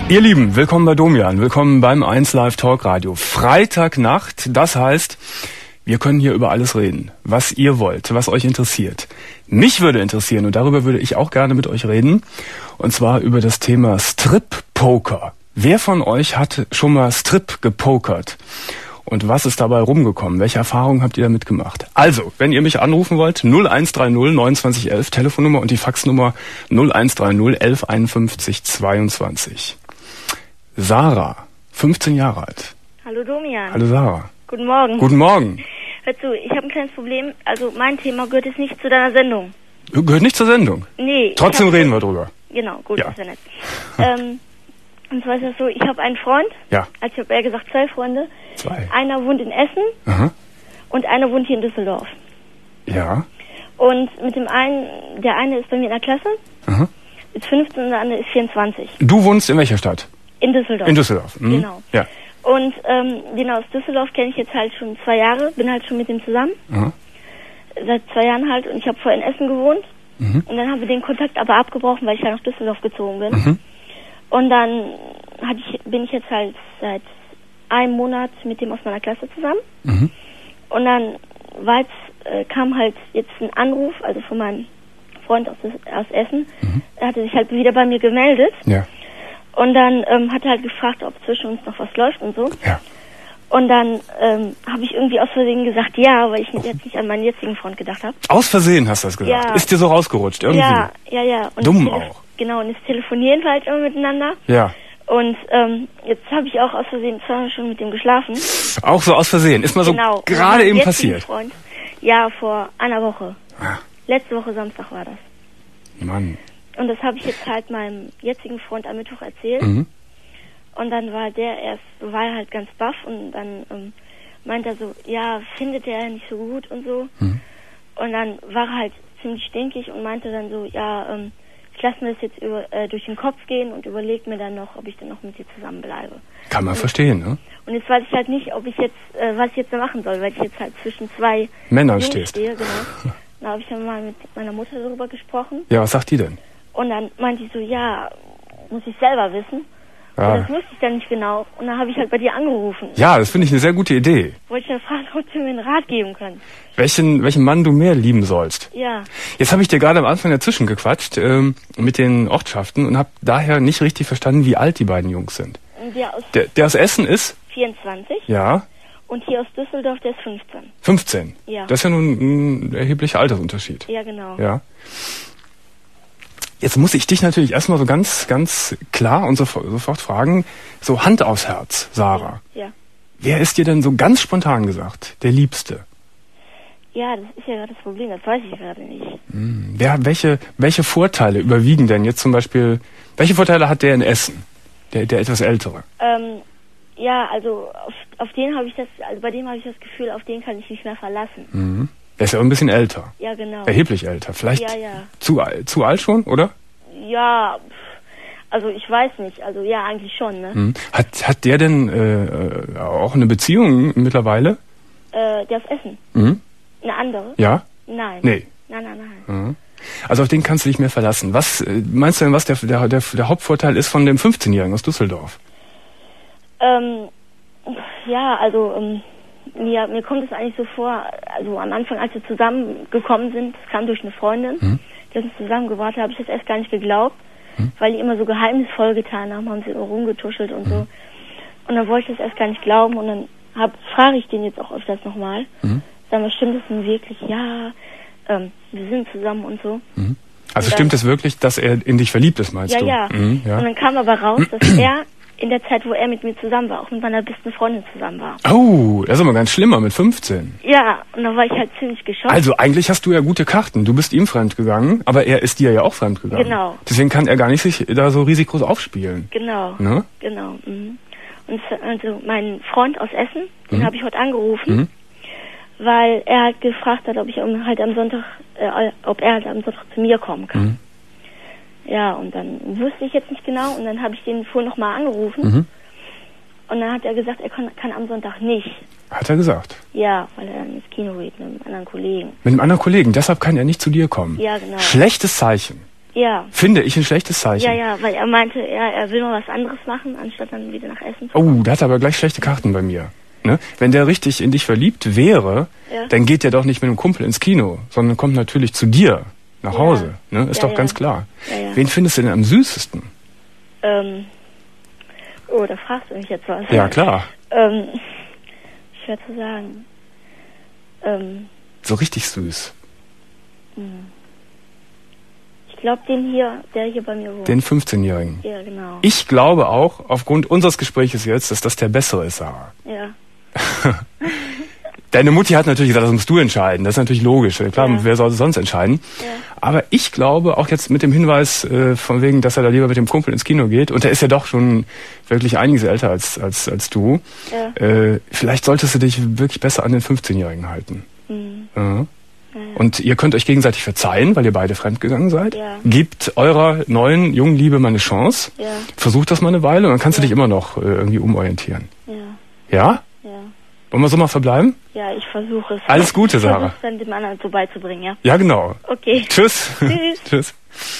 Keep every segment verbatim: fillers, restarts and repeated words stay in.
Ihr Lieben, willkommen bei Domian, willkommen beim eins Live Talk Radio. Freitagnacht, das heißt, wir können hier über alles reden, was ihr wollt, was euch interessiert. Mich würde interessieren, und darüber würde ich auch gerne mit euch reden, und zwar über das Thema Strip-Poker. Wer von euch hat schon mal Strip gepokert? Und was ist dabei rumgekommen? Welche Erfahrungen habt ihr damit gemacht? Also, wenn ihr mich anrufen wollt, null eins drei null neunundzwanzig elf, Telefonnummer, und die Faxnummer null eins drei null elf einundfünfzig zweiundzwanzig. Sarah, fünfzehn Jahre alt. Hallo Domian. Hallo Sarah. Guten Morgen. Guten Morgen. Hör zu, ich habe ein kleines Problem. Also mein Thema gehört jetzt nicht zu deiner Sendung. Gehört nicht zur Sendung? Nee. Trotzdem reden wir drüber. Genau, gut, ja. Das ist ja nett. ähm, und zwar ist das so, ich habe einen Freund. Ja. Also ich habe eher gesagt zwei Freunde. Zwei. Einer wohnt in Essen. Aha. Und einer wohnt hier in Düsseldorf. Ja. Und mit dem einen, der eine ist bei mir in der Klasse. Aha. Ist fünfzehn und der andere ist vierundzwanzig. Du wohnst in welcher Stadt? In Düsseldorf. In Düsseldorf. Mhm. Genau. Ja. Und ähm, den aus Düsseldorf kenne ich jetzt halt schon zwei Jahre, bin halt schon mit dem zusammen. Aha. Seit zwei Jahren halt, und ich habe vorher in Essen gewohnt. Mhm. Und dann haben wir den Kontakt aber abgebrochen, weil ich ja nach Düsseldorf gezogen bin. Mhm. Und dann hatte ich, bin ich jetzt halt seit einem Monat mit dem aus meiner Klasse zusammen. Mhm. Und dann war jetzt, äh, kam halt jetzt ein Anruf, also von meinem Freund aus, aus Essen. Mhm. Er hatte sich halt wieder bei mir gemeldet. Ja. Und dann ähm, hat er halt gefragt, ob zwischen uns noch was läuft und so. Ja. Und dann ähm, habe ich irgendwie aus Versehen gesagt, ja, weil ich jetzt nicht an meinen jetzigen Freund gedacht habe. Aus Versehen hast du das gesagt? Ja. Ist dir so rausgerutscht irgendwie? Ja, ja, ja. Und Dumm jetzt tele- auch. Genau, und jetzt telefonieren wir halt immer miteinander. Ja. Und ähm, jetzt habe ich auch aus Versehen zweimal schon mit dem geschlafen. Auch so aus Versehen. Ist mal so Genau. gerade Und eben mein passiert. jetzigen Freund, ja, vor einer Woche. Ah, Letzte Woche Samstag war das. Mann. Und das habe ich jetzt halt meinem jetzigen Freund am Mittwoch erzählt. Mhm. Und dann war der erst, war er halt ganz baff und dann ähm, meint er so, ja, findet er nicht so gut und so. Mhm. Und dann war er halt ziemlich stinkig und meinte dann so, ja, ähm, ich lasse mir das jetzt über, äh, durch den Kopf gehen und überlege mir dann noch, ob ich dann noch mit dir zusammenbleibe. Kann man und, verstehen, ne? Und jetzt weiß ich halt nicht, ob ich jetzt, äh, was ich jetzt da machen soll, weil ich jetzt halt zwischen zwei Männern Jungs stehst. stehe, genau. Da habe ich dann mal mit meiner Mutter darüber gesprochen. Ja, was sagt die denn? Und dann meinte ich so, ja, muss ich selber wissen. Ja. Und das wusste ich dann nicht genau. Und dann habe ich halt bei dir angerufen. Ja, das finde ich eine sehr gute Idee. Wollte ich dann fragen, ob du mir einen Rat geben kannst. Welchen, welchen Mann du mehr lieben sollst. Ja. Jetzt habe ich dir gerade am Anfang dazwischen gequatscht ähm, mit den Ortschaften und habe daher nicht richtig verstanden, wie alt die beiden Jungs sind. Und der aus Der, der aus Essen ist? vierundzwanzig. Ja. Und hier aus Düsseldorf, der ist fünfzehn. fünfzehn. Ja. Das ist ja nun ein erheblicher Altersunterschied. Ja, genau. Ja. Jetzt muss ich dich natürlich erstmal so ganz, ganz klar und sofort, sofort fragen, so Hand aufs Herz, Sarah. Ja. Wer ist dir denn so ganz spontan gesagt der Liebste? Ja, das ist ja gerade das Problem, das weiß ich gerade nicht. Hm. Wer, welche, welche Vorteile überwiegen denn jetzt zum Beispiel, welche Vorteile hat der in Essen, der, der etwas Ältere? Ähm, ja, also auf, auf den habe ich das, also bei dem habe ich das Gefühl, auf den kann ich nicht mehr verlassen. Mhm. Der ist ja auch ein bisschen älter. Ja, genau. Erheblich älter. Vielleicht Ja, ja. Zu, al- zu alt schon, oder? Ja, pff, also ich weiß nicht, also ja, eigentlich schon, ne? Mhm. Hat, hat der denn äh, auch eine Beziehung mittlerweile? Äh, der aus Essen. Mhm. Eine andere? Ja? Nein. Nee. Nein, nein, nein. Mhm. Also auf den kannst du dich mehr verlassen. Was äh, meinst du denn, was der, der, der, der Hauptvorteil ist von dem fünfzehnjährigen aus Düsseldorf? Ähm, ja, also ähm, mir, mir kommt es eigentlich so vor, also am Anfang, als wir zusammengekommen sind, das kam durch eine Freundin, Mhm. die hat uns zusammengebracht, da habe ich das erst gar nicht geglaubt, Mhm. weil die immer so geheimnisvoll getan haben, haben sie immer rumgetuschelt und Mhm. so. Und dann wollte ich das erst gar nicht glauben und dann hab, frage ich den jetzt auch öfters nochmal, Mhm. sag mal, stimmt das nun wirklich? Ja, ähm, wir sind zusammen und so. Mhm. Also Und stimmt dann- es wirklich, dass er in dich verliebt ist, meinst Ja, du? ja. Mhm, ja. Und dann kam aber raus, dass er in der Zeit, wo er mit mir zusammen war, auch mit meiner besten Freundin zusammen war. Oh, das ist aber ganz schlimmer mit fünfzehn. Ja, und da war ich halt ziemlich geschockt. Also eigentlich hast du ja gute Karten. Du bist ihm fremd gegangen, aber er ist dir ja auch fremd gegangen. Genau. Deswegen kann er gar nicht sich da so risikos aufspielen. Genau, Ne? genau. Mhm. Und es- also mein Freund aus Essen, den Mhm. habe ich heute angerufen, Mhm. weil er halt gefragt hat, ob ich um- halt am Sonntag, äh, ob er halt am Sonntag zu mir kommen kann. Mhm. Ja, und dann wusste ich jetzt nicht genau und dann habe ich den vorhin nochmal angerufen Mhm. und dann hat er gesagt, er kann, kann am Sonntag nicht. Hat er gesagt. Ja, weil er dann ins Kino geht mit einem anderen Kollegen. Mit einem anderen Kollegen, deshalb kann er nicht zu dir kommen. Ja, genau. Schlechtes Zeichen. Ja. Finde ich ein schlechtes Zeichen. Ja, ja, weil er meinte, er, er will mal was anderes machen, anstatt dann wieder nach Essen zu Oh, kommen. der hat aber gleich schlechte Karten bei mir. Ne? Wenn der richtig in dich verliebt wäre, Ja. dann geht der doch nicht mit einem Kumpel ins Kino, sondern kommt natürlich zu dir nach Ja. Hause. Ne? Ist Ja, doch ganz ja. klar. Ja, ja. Wen findest du denn am süßesten? Ähm, oh, da fragst du mich jetzt was. Ja, klar. Ähm, schwer zu sagen. Ähm, So richtig süß. ich glaube den hier, der hier bei mir wohnt. Den fünfzehnjährigen. Ja, genau. Ich glaube auch, aufgrund unseres Gespräches jetzt, dass das der bessere ist, Sarah. Ja. Deine Mutti hat natürlich gesagt, das musst du entscheiden. Das ist natürlich logisch. Klar, Ja. wer sollte sonst entscheiden? Ja. Aber ich glaube, auch jetzt mit dem Hinweis, äh, von wegen, dass er da lieber mit dem Kumpel ins Kino geht, und der ist ja doch schon wirklich einiges älter als, als, als du, Ja. äh, vielleicht solltest du dich wirklich besser an den fünfzehnjährigen halten. Mhm. Ja. Ja, ja. Und ihr könnt euch gegenseitig verzeihen, weil ihr beide fremdgegangen seid. Ja. Gebt eurer neuen jungen Liebe mal eine Chance. Ja. Versucht das mal eine Weile und dann kannst Ja. du dich immer noch äh, irgendwie umorientieren. Ja. Ja? Ja. Wollen wir so mal verbleiben? Ja, ich versuche es. Alles Gute, ich Sarah. versuche es dann dem anderen so beizubringen, ja. Ja, genau. Okay. Tschüss. Tschüss. Tschüss.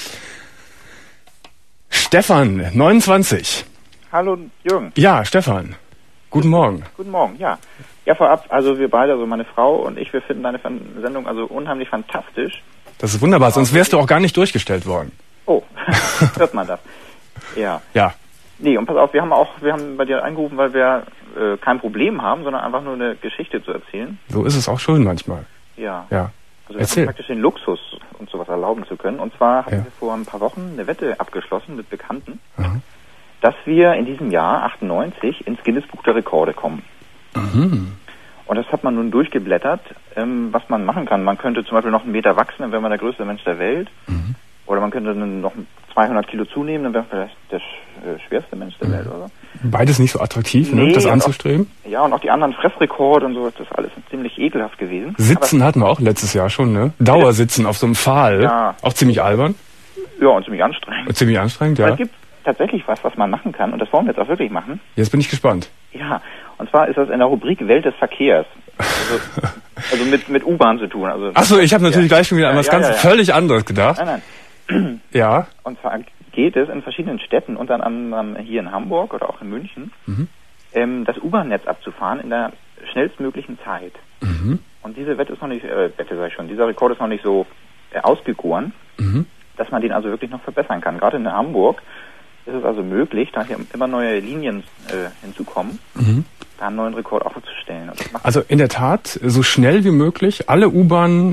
Stefan, neunundzwanzig. Hallo Jürgen, Ja, Stefan. Guten Morgen. guten Morgen. Ja, ja vorab, also wir beide, also meine Frau und ich, wir finden deine Fan- Sendung also unheimlich fantastisch. Das ist wunderbar, sonst wärst du auch gar nicht durchgestellt worden. Oh, hört man das? Ja. Ja. Nee, und pass auf, wir haben auch, wir haben bei dir angerufen, weil wir äh, kein Problem haben, sondern einfach nur eine Geschichte zu erzählen. So ist es auch schön manchmal. Ja. Ja. Also wir Erzähl. haben praktisch den Luxus, uns sowas erlauben zu können. Und zwar haben Ja. wir vor ein paar Wochen eine Wette abgeschlossen mit Bekannten, Mhm. dass wir in diesem Jahr achtundneunzig ins Guinness-Buch der Rekorde kommen. Mhm. Und das hat man nun durchgeblättert, ähm, was man machen kann. Man könnte zum Beispiel noch einen Meter wachsen, dann wäre man der größte Mensch der Welt. Mhm. Oder man könnte dann noch zweihundert Kilo zunehmen, dann wäre man vielleicht der sch- äh, schwerste Mensch der Welt oder so. Beides nicht so attraktiv, ne, Nee, das und anzustreben. Ja, und auch die anderen Fressrekorde und so, das ist alles ziemlich ekelhaft gewesen. Sitzen hatten wir auch letztes Jahr schon, ne? Dauersitzen auf so einem Pfahl. Ja. Auch ziemlich albern. Aber, ja, und ziemlich anstrengend. Und ziemlich anstrengend, Aber ja. es gibt tatsächlich was, was man machen kann, und das wollen wir jetzt auch wirklich machen. Jetzt bin ich gespannt. Ja, und zwar ist das in der Rubrik Welt des Verkehrs. Also, also mit, mit U-Bahn zu tun. Also, Achso, ich habe natürlich ja. gleich schon wieder an Ja, was ja, ganz ja, ja. völlig anderes gedacht. Nein, nein. Ja. Und zwar geht es in verschiedenen Städten, unter anderem hier in Hamburg oder auch in München, Mhm. ähm, das U-Bahn-Netz abzufahren in der schnellstmöglichen Zeit. Mhm. Und diese Wette ist noch nicht, äh, Wette sag ich schon, dieser Rekord ist noch nicht so äh, ausgegoren, Mhm. dass man den also wirklich noch verbessern kann. Gerade in Hamburg ist es also möglich, da hier immer neue Linien äh, hinzukommen, Mhm. da einen neuen Rekord aufzustellen. Und das macht Also in der Tat, so schnell wie möglich, alle U-Bahn,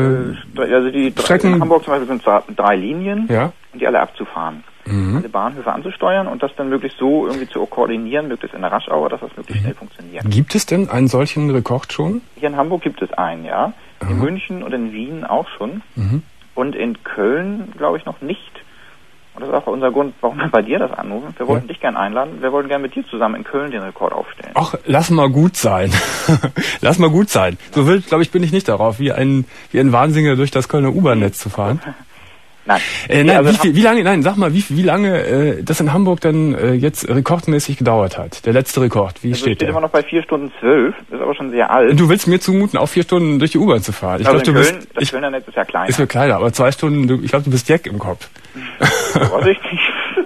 äh, also die drei, Strecken- in Hamburg zum Beispiel sind es drei Linien, ja. und die alle abzufahren. Mhm. Alle Bahnhöfe anzusteuern und das dann möglichst so irgendwie zu koordinieren, möglichst in der Raschauer, dass das Mhm. möglichst schnell funktioniert. Gibt es denn einen solchen Rekord schon? Hier in Hamburg gibt es einen, ja. In Aha. München und in Wien auch schon. Mhm. Und in Köln, glaube ich, noch nicht. Und das ist auch unser Grund, warum wir bei dir das anrufen. Wir wollten Ja. dich gerne einladen. Wir wollten gerne mit dir zusammen in Köln den Rekord aufstellen. Ach, lass mal gut sein. Lass mal gut sein. So wild, glaube ich, bin ich nicht darauf, wie ein, wie ein Wahnsinniger durch das Kölner U-Bahn-Netz zu fahren. Nein. Äh, Nee, nein, also wie, viel- wie lange, nein, sag mal, wie, wie lange äh, das in Hamburg dann äh, jetzt rekordmäßig gedauert hat? Der letzte Rekord, wie also steht steht immer der? noch bei vier Stunden zwölf. Ist aber schon sehr alt. Du willst mir zumuten, auch vier Stunden durch die U-Bahn zu fahren. Ich also glaube, in du Köln, bist, das ich, Kölner Netz ist ja kleiner. ist mir kleiner, aber zwei Stunden, du, ich glaube, du bist Jack im Kopf. Vorsichtig.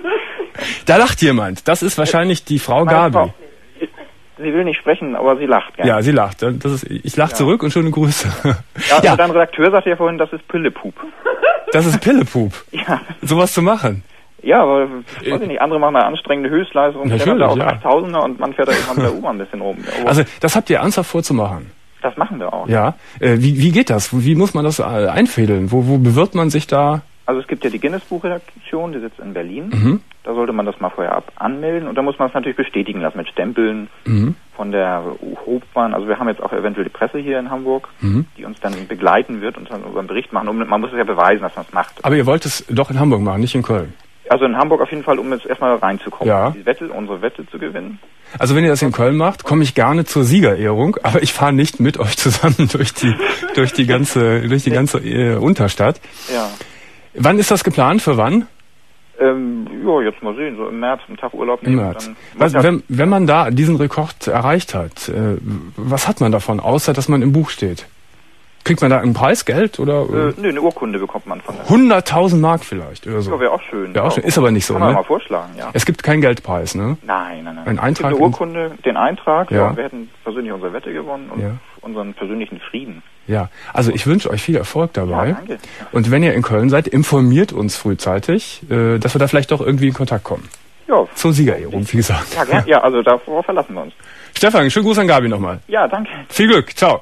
Da lacht jemand. Das ist wahrscheinlich die Frau Meine Gabi. Frau. Sie will nicht sprechen, aber sie lacht gerne. Ja, sie lacht. Das ist, ich lach Ja. zurück und schöne Grüße. Ja, Ja, also dein Redakteur sagte ja vorhin, das ist Pillepup. das ist Pillepup. Ja. Sowas zu machen. Ja, aber weiß ich nicht, andere machen eine anstrengende Höchstleistung, Natürlich, fährt da auf ja. achttausender und man fährt da irgendwann mit der U-Bahn ein bisschen rum. Aber Also, das habt ihr ernsthaft vorzumachen. das machen wir auch. Ja. Äh, wie, wie geht das? Wie muss man das äh, einfädeln? Wo, wo bewirbt man sich da? Also es gibt ja die Guinness-Buchredaktion, die sitzt in Berlin. Mhm. Da sollte man das mal vorher ab anmelden und da muss man es natürlich bestätigen lassen mit Stempeln Mhm. von der Hochbahn. Also wir haben jetzt auch eventuell die Presse hier in Hamburg, Mhm. die uns dann begleiten wird und dann über einen Bericht machen. Um, man muss es ja beweisen, dass man es macht. Aber ihr wollt es doch in Hamburg machen, nicht in Köln. Also in Hamburg auf jeden Fall, um jetzt erstmal reinzukommen, Ja. die Wette, unsere Wette zu gewinnen. Also wenn ihr das in Köln macht, komme ich gerne zur Siegerehrung, aber ich fahre nicht mit euch zusammen durch die durch die ganze durch die ganze äh, Unterstadt. Ja. Wann ist das geplant? Für wann? Ähm, ja, jetzt mal sehen, so im März, einen Tag Urlaub Im nehmen. März. Dann Was, wenn, wenn man da diesen Rekord erreicht hat, äh, was hat man davon, außer dass man im Buch steht? Kriegt man da ein Preisgeld oder? Äh, nö, eine Urkunde bekommt man von der. hunderttausend Mark vielleicht oder so. Ja, wäre auch schön. Wäre auch schön. Ist aber nicht so, Kann ne? man mal vorschlagen, ja. Es gibt keinen Geldpreis, ne? Nein, nein, nein. Ein Eintrag. Es gibt eine Urkunde, den Eintrag. Ja. Ja. Wir hätten persönlich unsere Wette gewonnen und Ja. unseren persönlichen Frieden. Ja, also ich wünsche euch viel Erfolg dabei. Ja, danke. Und wenn ihr in Köln seid, informiert uns frühzeitig, äh, dass wir da vielleicht doch irgendwie in Kontakt kommen. Ja. Zur Siegerehrung, wie gesagt. Ja, ja, ja, also darauf verlassen wir uns. Stefan, schönen Gruß an Gabi nochmal. Ja, danke. Viel Glück, ciao.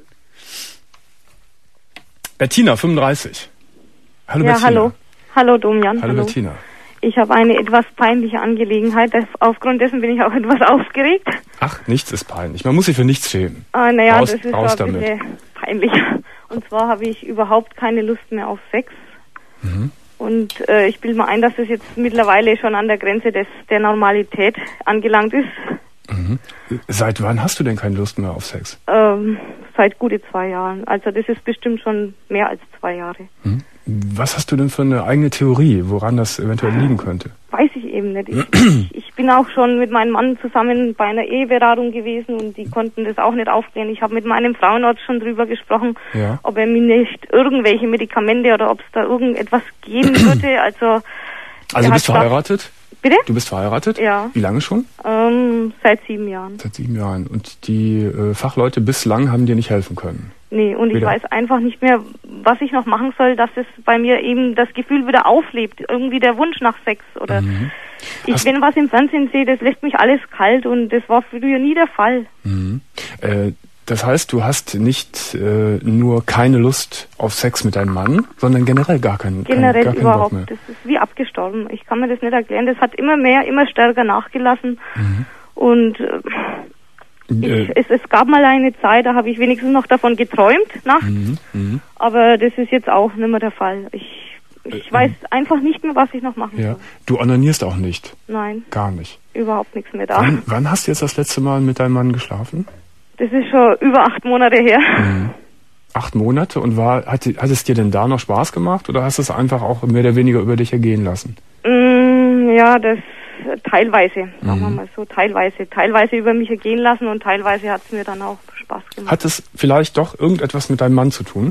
Bettina, fünfunddreißig. Hallo ja, Bettina. hallo. Hallo Domian. Hallo, hallo. Bettina. Ich habe eine etwas peinliche Angelegenheit. Das, aufgrund dessen bin ich auch etwas aufgeregt. Ach, nichts ist peinlich. Man muss sich für nichts schämen. Ah, naja, raus, das ist raus ein bisschen peinlich. Und zwar habe ich überhaupt keine Lust mehr auf Sex. Mhm. Und äh, ich bilde mir ein, dass das jetzt mittlerweile schon an der Grenze des, der Normalität angelangt ist. Mhm. Seit wann hast du denn keine Lust mehr auf Sex? Ähm, seit gute zwei Jahren. Also das ist bestimmt schon mehr als zwei Jahre. Mhm. Was hast du denn für eine eigene Theorie, woran das eventuell liegen könnte? Weiß ich eben nicht. Ich, ich bin auch schon mit meinem Mann zusammen bei einer Eheberatung gewesen und die konnten das auch nicht aufklären. Ich habe mit meinem Frauenarzt schon drüber gesprochen, ja. ob er mir nicht irgendwelche Medikamente oder ob es da irgendetwas geben würde. Also, also du bist verheiratet? Bitte? Du bist verheiratet? Ja. Wie lange schon? Ähm, seit sieben Jahren. Seit sieben Jahren. Und die äh, Fachleute bislang haben dir nicht helfen können? Nee, und ich wieder. weiß einfach nicht mehr, was ich noch machen soll, dass es bei mir eben das Gefühl wieder auflebt. Irgendwie der Wunsch nach Sex oder... Mhm. Ich, Hast wenn was im Fernsehen sehe, das lässt mich alles kalt und das war früher nie der Fall. Mhm. Äh, das heißt, du hast nicht äh, nur keine Lust auf Sex mit deinem Mann, sondern generell gar keinen Generell kein, gar überhaupt. Bock mehr. Das ist wie abgestorben. Ich kann mir das nicht erklären. Das hat immer mehr, immer stärker nachgelassen. Mhm. Und äh, äh, ich, es, es gab mal eine Zeit, da habe ich wenigstens noch davon geträumt nachts. Mhm. Mhm. Aber das ist jetzt auch nicht mehr der Fall. Ich, ich äh, weiß einfach nicht mehr, was ich noch machen ja. soll. Du onanierst auch nicht? Nein. Gar nicht? Überhaupt nichts mehr da. Wann, wann hast du jetzt das letzte Mal mit deinem Mann geschlafen? Das ist schon über acht Monate her. Mhm. Acht Monate? Und war, hat, hat es dir denn da noch Spaß gemacht oder hast du es einfach auch mehr oder weniger über dich ergehen lassen? Mm, ja, das teilweise, sagen Mhm. wir mal so, teilweise. Teilweise über mich ergehen lassen und teilweise hat es mir dann auch Spaß gemacht. Hat es vielleicht doch irgendetwas mit deinem Mann zu tun?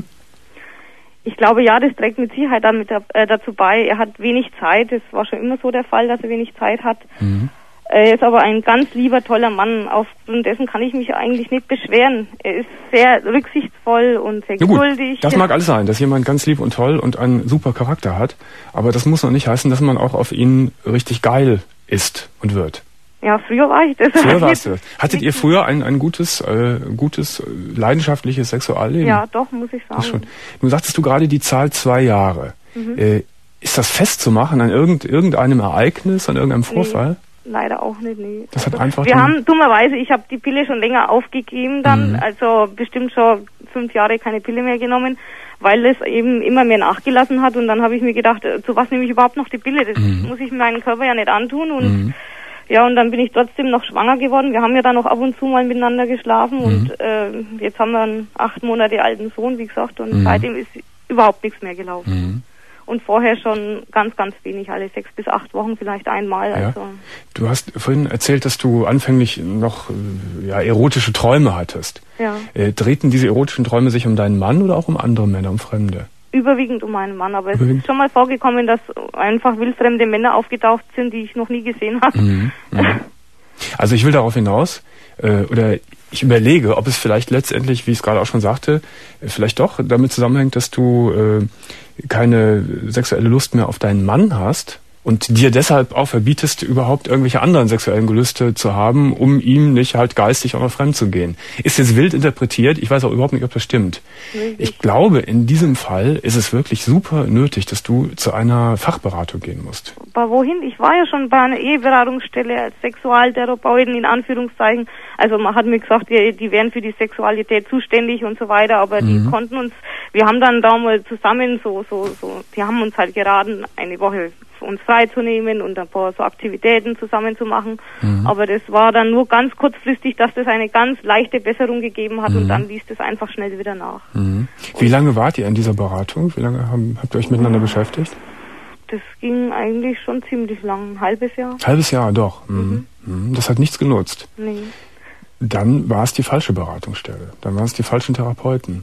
Ich glaube, ja, das trägt mit Sicherheit damit, äh, dazu bei. Er hat wenig Zeit. Es war schon immer so der Fall, dass er wenig Zeit hat. Mhm. Er ist aber ein ganz lieber, toller Mann. Aufgrund dessen kann ich mich eigentlich nicht beschweren. Er ist sehr rücksichtsvoll und sehr Ja gut, geduldig. das mag alles sein, dass jemand ganz lieb und toll und einen super Charakter hat. Aber das muss noch nicht heißen, dass man auch auf ihn richtig geil ist und wird. Ja, früher war ich das. Früher warst du das. Hattet ihr früher ein, ein gutes, äh, gutes, äh, leidenschaftliches Sexualleben? Ja, doch, muss ich sagen. Das schon. Du sagtest du gerade die Zahl zwei Jahre. Mhm. Äh, ist das festzumachen an irgend, irgendeinem Ereignis, an irgendeinem Vorfall? Nee. Leider auch nicht, nee. Das hat einfach... Wir haben dummerweise, ich habe die Pille schon länger aufgegeben dann, Mhm. also bestimmt schon fünf Jahre keine Pille mehr genommen, weil es eben immer mehr nachgelassen hat und dann habe ich mir gedacht, äh, zu was nehme ich überhaupt noch die Pille? Das Mhm. muss ich meinem Körper ja nicht antun und Mhm. ja, und dann bin ich trotzdem noch schwanger geworden. Wir haben ja dann noch ab und zu mal miteinander geschlafen Mhm. und äh, jetzt haben wir einen acht Monate alten Sohn, wie gesagt, und Mhm. seitdem ist überhaupt nichts mehr gelaufen. Mhm. Und vorher schon ganz, ganz wenig, alle sechs bis acht Wochen vielleicht einmal. Ja. Also. Du hast vorhin erzählt, dass du anfänglich noch äh, ja, erotische Träume hattest. Ja. Äh, drehten diese erotischen Träume sich um deinen Mann oder auch um andere Männer, um Fremde? Überwiegend um meinen Mann, aber es Überwiegend. ist schon mal vorgekommen, dass einfach wildfremde Männer aufgetaucht sind, die ich noch nie gesehen habe. Mhm. Mhm. Also ich will darauf hinaus, äh, oder ich überlege, ob es vielleicht letztendlich, wie ich es gerade auch schon sagte, äh, vielleicht doch damit zusammenhängt, dass du äh, keine sexuelle Lust mehr auf deinen Mann hast und dir deshalb auch verbietest, überhaupt irgendwelche anderen sexuellen Gelüste zu haben, um ihm nicht halt geistig auch noch fremd zu gehen. Ist jetzt wild interpretiert, ich weiß auch überhaupt nicht, ob das stimmt. Richtig. Ich glaube, in diesem Fall ist es wirklich super nötig, dass du zu einer Fachberatung gehen musst. Aber wohin? Ich war ja schon bei einer Eheberatungsstelle als Sexualtherapeuten in Anführungszeichen. Also man hat mir gesagt, die, die wären für die Sexualität zuständig und so weiter, aber Mhm. die konnten uns, wir haben dann da mal zusammen so, so, so, die haben uns halt geraten, eine Woche für uns freizunehmen und ein paar so Aktivitäten zusammen zu machen. Mhm. Aber das war dann nur ganz kurzfristig, dass das eine ganz leichte Besserung gegeben hat Mhm. und dann ließ das einfach schnell wieder nach. Mhm. Wie lange wart ihr in dieser Beratung? Wie lange haben, habt ihr euch miteinander beschäftigt? Das ging eigentlich schon ziemlich lang, ein halbes Jahr. Halbes Jahr, doch. Mhm. Mhm. Das hat nichts genutzt. Nee. Dann war es die falsche Beratungsstelle. Dann waren es die falschen Therapeuten.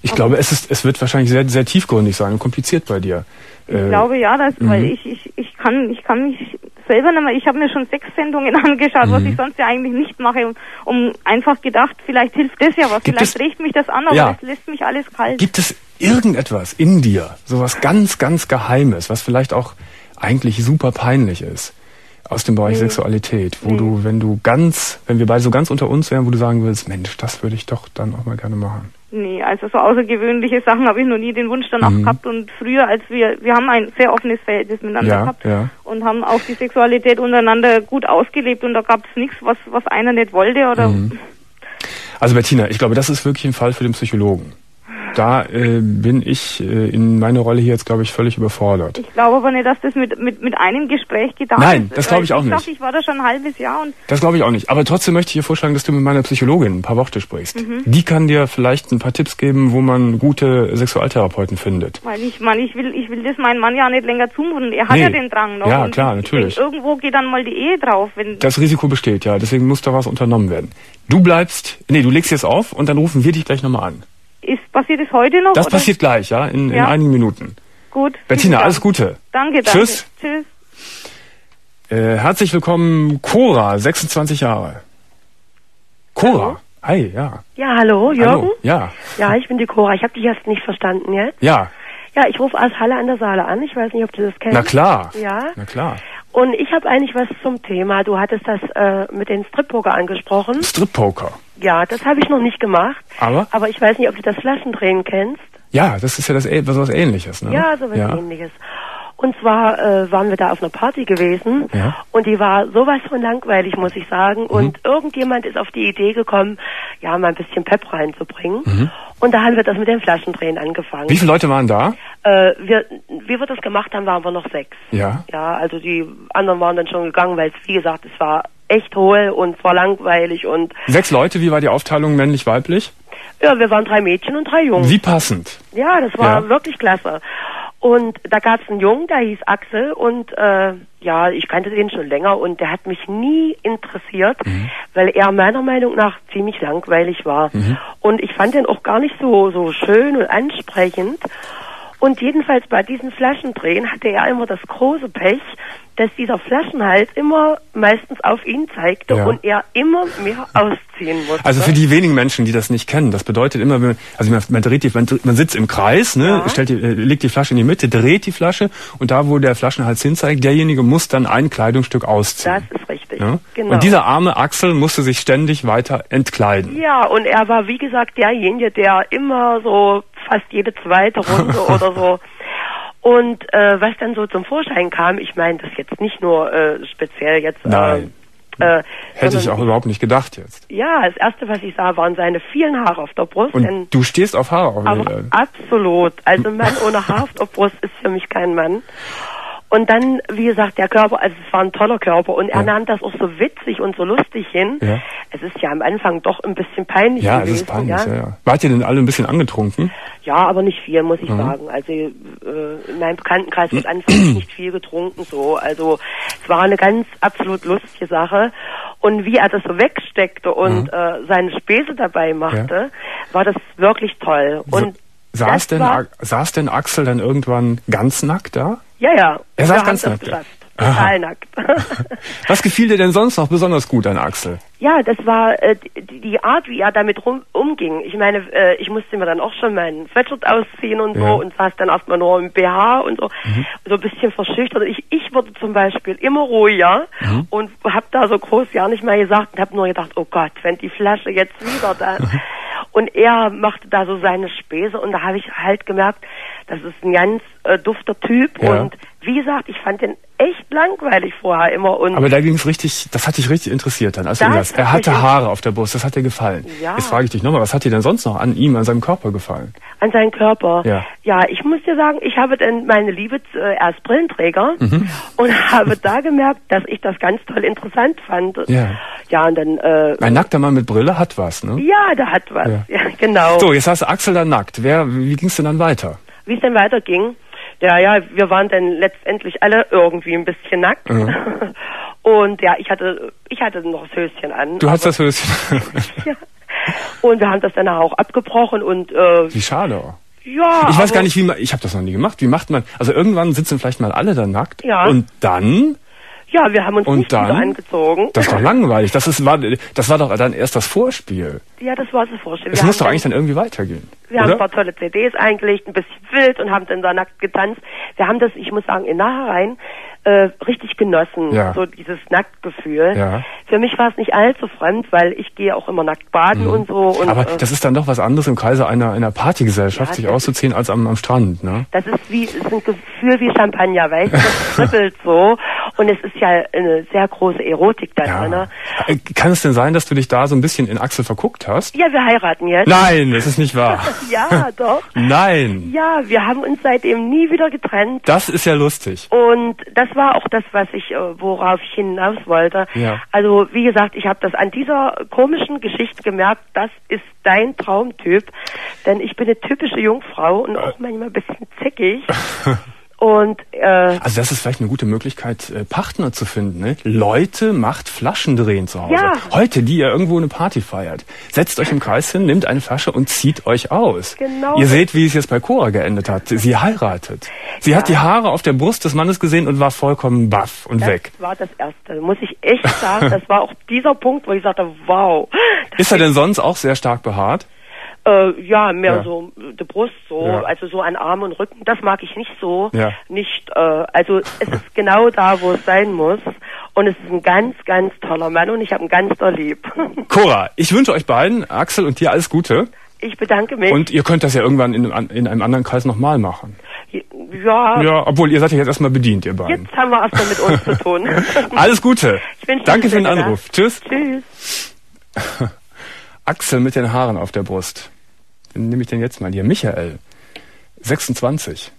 Ich glaube, es ist, es wird wahrscheinlich sehr, sehr tiefgründig sein und kompliziert bei dir. Ich äh, glaube ja, das, mhm. weil ich, ich, ich kann, ich kann mich selber nicht mehr, ich habe mir schon sechs Sendungen angeschaut, mhm. was ich sonst ja eigentlich nicht mache, um, um einfach gedacht, vielleicht hilft das ja was, Gibt vielleicht es, regt mich das an, aber ja. das lässt mich alles kalt. Gibt es irgendetwas in dir, sowas ganz, ganz Geheimes, was vielleicht auch eigentlich super peinlich ist, aus dem Bereich nee. Sexualität, wo nee. du, wenn du ganz, wenn wir beide so ganz unter uns wären, wo du sagen würdest, Mensch, das würde ich doch dann auch mal gerne machen? Nee, also so außergewöhnliche Sachen habe ich noch nie den Wunsch danach mhm. gehabt. Und früher, als wir, wir haben ein sehr offenes Verhältnis miteinander ja, gehabt ja. und haben auch die Sexualität untereinander gut ausgelebt und da gab es nichts, was, was einer nicht wollte oder. Mhm. Also Bettina, ich glaube, das ist wirklich ein Fall für den Psychologen. Da äh, bin ich äh, in meiner Rolle hier jetzt, glaube ich, völlig überfordert. Ich glaube aber nicht, dass das mit, mit, mit einem Gespräch getan ist. Nein, das glaube ich auch ich nicht. Dachte, ich war da schon ein halbes Jahr. Und das glaube ich auch nicht. Aber trotzdem möchte ich dir vorschlagen, dass du mit meiner Psychologin ein paar Worte sprichst. Mhm. Die kann dir vielleicht ein paar Tipps geben, wo man gute Sexualtherapeuten findet. Weil ich meine, ich will, ich will das meinem Mann ja nicht länger zumuten. Er hat nee. ja den Drang noch. Ja, und klar, ich, natürlich. Denke, irgendwo geht dann mal die Ehe drauf. Wenn das Risiko besteht, ja. Deswegen muss da was unternommen werden. Du bleibst, nee, du legst jetzt auf und dann rufen wir dich gleich nochmal an. Ist, passiert es heute noch? Das oder? passiert gleich, ja, in, ja. in einigen Minuten. Gut. Bettina, alles Gute. Danke, danke. Tschüss. Tschüss. Äh, herzlich willkommen, Cora, sechsundzwanzig Jahre. Cora, hallo. Hi, ja. Ja, hallo, Jürgen? Hallo, ja. Ja, ich bin die Cora. Ich habe dich erst nicht verstanden jetzt. Ja. Ja, ich rufe aus Halle an der Saale an. Ich weiß nicht, ob du das kennst. Na klar. Ja. Na klar. Und ich habe eigentlich was zum Thema. Du hattest das äh, mit den Strip-Poker angesprochen. Strip-Poker? Ja, das habe ich noch nicht gemacht. Aber? Aber ich weiß nicht, ob du das Flaschendrehen kennst. Ja, das ist ja das was, was Ähnliches, ne? Ja, so was ja. Ähnliches. Und zwar äh, waren wir da auf einer Party gewesen ja. und die war sowas von langweilig, muss ich sagen. Mhm. Und irgendjemand ist auf die Idee gekommen, ja, mal ein bisschen Pep reinzubringen. Mhm. Und da haben wir das mit den Flaschendrehen angefangen. Wie viele Leute waren da? Äh, wir, wie wir das gemacht haben, waren wir noch sechs. Ja. Ja, also die anderen waren dann schon gegangen, weil es, wie gesagt, es war echt hohl und es war langweilig und... Sechs Leute, wie war die Aufteilung männlich-weiblich? Ja, wir waren drei Mädchen und drei Jungs. Wie passend. Ja, das war ja. wirklich klasse. Und da gab es einen Jungen, der hieß Axel und äh, ja, ich kannte den schon länger und der hat mich nie interessiert, mhm. weil er meiner Meinung nach ziemlich langweilig war. Mhm. Und ich fand den auch gar nicht so so schön und ansprechend. Und jedenfalls bei diesen Flaschendrehen hatte er immer das große Pech, dass dieser Flaschenhals immer meistens auf ihn zeigte ja. und er immer mehr ausziehen musste. Also für die wenigen Menschen, die das nicht kennen, das bedeutet immer, also man, man, dreht die, man, man sitzt im Kreis, ne, ja. stellt die, legt die Flasche in die Mitte, dreht die Flasche und da, wo der Flaschenhals hinzeigt, derjenige muss dann ein Kleidungsstück ausziehen. Das ist richtig, ja? genau. Und dieser arme Axel musste sich ständig weiter entkleiden. Ja, und er war, wie gesagt, derjenige, der immer so fast jede zweite Runde oder so. Und äh, was dann so zum Vorschein kam, ich meine, das jetzt nicht nur äh, speziell jetzt... Nein. Äh, Hätte ich auch überhaupt nicht gedacht jetzt. Ja, das Erste, was ich sah, waren seine vielen Haare auf der Brust. Und denn, du stehst auf Haare auf aber jeden absolut. Also ein Mann ohne Haar auf der Brust ist für mich kein Mann. Und dann, wie gesagt, der Körper, also es war ein toller Körper und er ja. nahm das auch so witzig und so lustig hin. Ja. Es ist ja am Anfang doch ein bisschen peinlich ja, gewesen. Es ist peinlich, ja, ja, ja. Wart ihr denn alle ein bisschen angetrunken? Ja, aber nicht viel, muss ich mhm. sagen. Also äh, in meinem Bekanntenkreis wird anfangs nicht viel getrunken, so. Also es war eine ganz absolut lustige Sache. Und wie er das so wegsteckte und mhm. äh, seine Späße dabei machte, ja. war das wirklich toll. Und so, saß, denn, war, saß denn Axel dann irgendwann ganz nackt da? Ja, ja. Er saß ganz nackt. Total nackt. Was gefiel dir denn sonst noch besonders gut an Axel? Ja, das war äh, die, die Art, wie er damit rum, umging. Ich meine, äh, ich musste mir dann auch schon meinen Sweatshirt ausziehen und so ja. und saß dann erstmal nur im B H und so, mhm. so ein bisschen verschüchtert. Ich, ich wurde zum Beispiel immer ruhiger mhm. und habe da so groß ja nicht mehr gesagt und habe nur gedacht, oh Gott, wenn die Flasche jetzt wieder da... Und er machte da so seine Späße und da habe ich halt gemerkt, das ist ein ganz äh, dufter Typ ja. und wie gesagt, ich fand den echt langweilig vorher immer. Und aber da ging es richtig, das hat dich richtig interessiert dann. Also das er hatte Haare auf der Brust, das hat dir gefallen. Ja. Jetzt frage ich dich nochmal, was hat dir denn sonst noch an ihm, an seinem Körper gefallen? An seinem Körper? Ja. Ja, ich muss dir sagen, ich habe dann meine Liebe äh, als Brillenträger mhm. und habe da gemerkt, dass ich das ganz toll interessant fand. Ja. Ja, und dann... Äh, ein nackter Mann mit Brille hat was, ne? Ja, der hat was, ja, ja genau. So, jetzt hast du Axel dann nackt. Wer, wie ging es denn dann weiter? Wie es denn weiterging? Ja, ja, wir waren dann letztendlich alle irgendwie ein bisschen nackt. Mhm. Und ja, ich hatte, ich hatte noch das Höschen an. Du hast das Höschen. Ja. Und wir haben das dann auch abgebrochen und äh, Wie schade. ja. Ich weiß gar nicht, wie man, ich habe das noch nie gemacht. Wie macht man, also irgendwann sitzen vielleicht mal alle da nackt. Ja. Und dann, Ja, wir haben uns Und nicht dann? wieder angezogen. das ist doch langweilig. Das ist, war, das war doch dann erst das Vorspiel. Ja, das war das Vorstellen. Es muss doch eigentlich dann irgendwie weitergehen. Wir haben oder? ein paar tolle C Ds eingelegt, ein bisschen wild und haben dann da nackt getanzt. Wir haben das, ich muss sagen, in Nachhinein äh, richtig genossen, Ja. so dieses Nacktgefühl. Ja. Für mich war es nicht allzu fremd, weil ich gehe auch immer nackt baden und so. Und, Aber äh, das ist dann doch was anderes im Kreise einer, einer Partygesellschaft, Ja, sich das auszuziehen, als am, am Strand, ne? das ist wie, es ist ein Gefühl wie Champagner, weißt du, das kribbelt so. Und es ist ja eine sehr große Erotik da drin. Ja. Äh, Kann es denn sein, dass du dich da so ein bisschen in Axel verguckt hast? Ja, wir heiraten jetzt. Nein, das ist nicht wahr. Ja, doch. Nein, Ja, wir haben uns seitdem nie wieder getrennt. das ist ja lustig. Und das war auch das, was ich, äh, worauf ich hinaus wollte. Ja. Also wie gesagt, ich habe das an dieser komischen Geschichte gemerkt, das ist dein Traumtyp. Denn ich bin eine typische Jungfrau und auch manchmal ein bisschen zickig. Und äh, Also das ist vielleicht eine gute Möglichkeit, äh, Partner zu finden. Ne? Leute, macht Flaschen drehen zu Hause. Ja. Heute, die ihr irgendwo eine Party feiert. Setzt euch im Kreis hin, nehmt eine Flasche und zieht euch aus. Genau. Ihr seht, wie es jetzt bei Cora geendet hat. Sie heiratet. Sie Ja. hat die Haare auf der Brust des Mannes gesehen und war vollkommen baff und das weg. war das Erste, muss ich echt sagen. Das war auch dieser Punkt, wo ich sagte, wow. Ist er denn sonst auch sehr stark behaart? Äh, ja, mehr Ja. so äh, die Brust so, Ja. also so an Arm und Rücken. Das mag ich nicht so. Ja. Nicht, äh, also es ist genau da, wo es sein muss. Und es ist ein ganz, ganz toller Mann und ich habe ihn ganz doll lieb. Cora, ich wünsche euch beiden, Axel und dir, alles Gute. Ich bedanke mich. Und ihr könnt das ja irgendwann in, einem- in einem anderen Kreis nochmal machen. ja, Ja, obwohl ihr seid ja jetzt erstmal bedient, ihr beiden. jetzt haben wir erstmal mit uns zu tun. Alles Gute. Ich wünsche Danke Ihnen für den sehr, Anruf. Tschüss. Tschüss. Axel mit den Haaren auf der Brust. Wen nehme ich denn jetzt mal hier? Michael, sechsundzwanzig.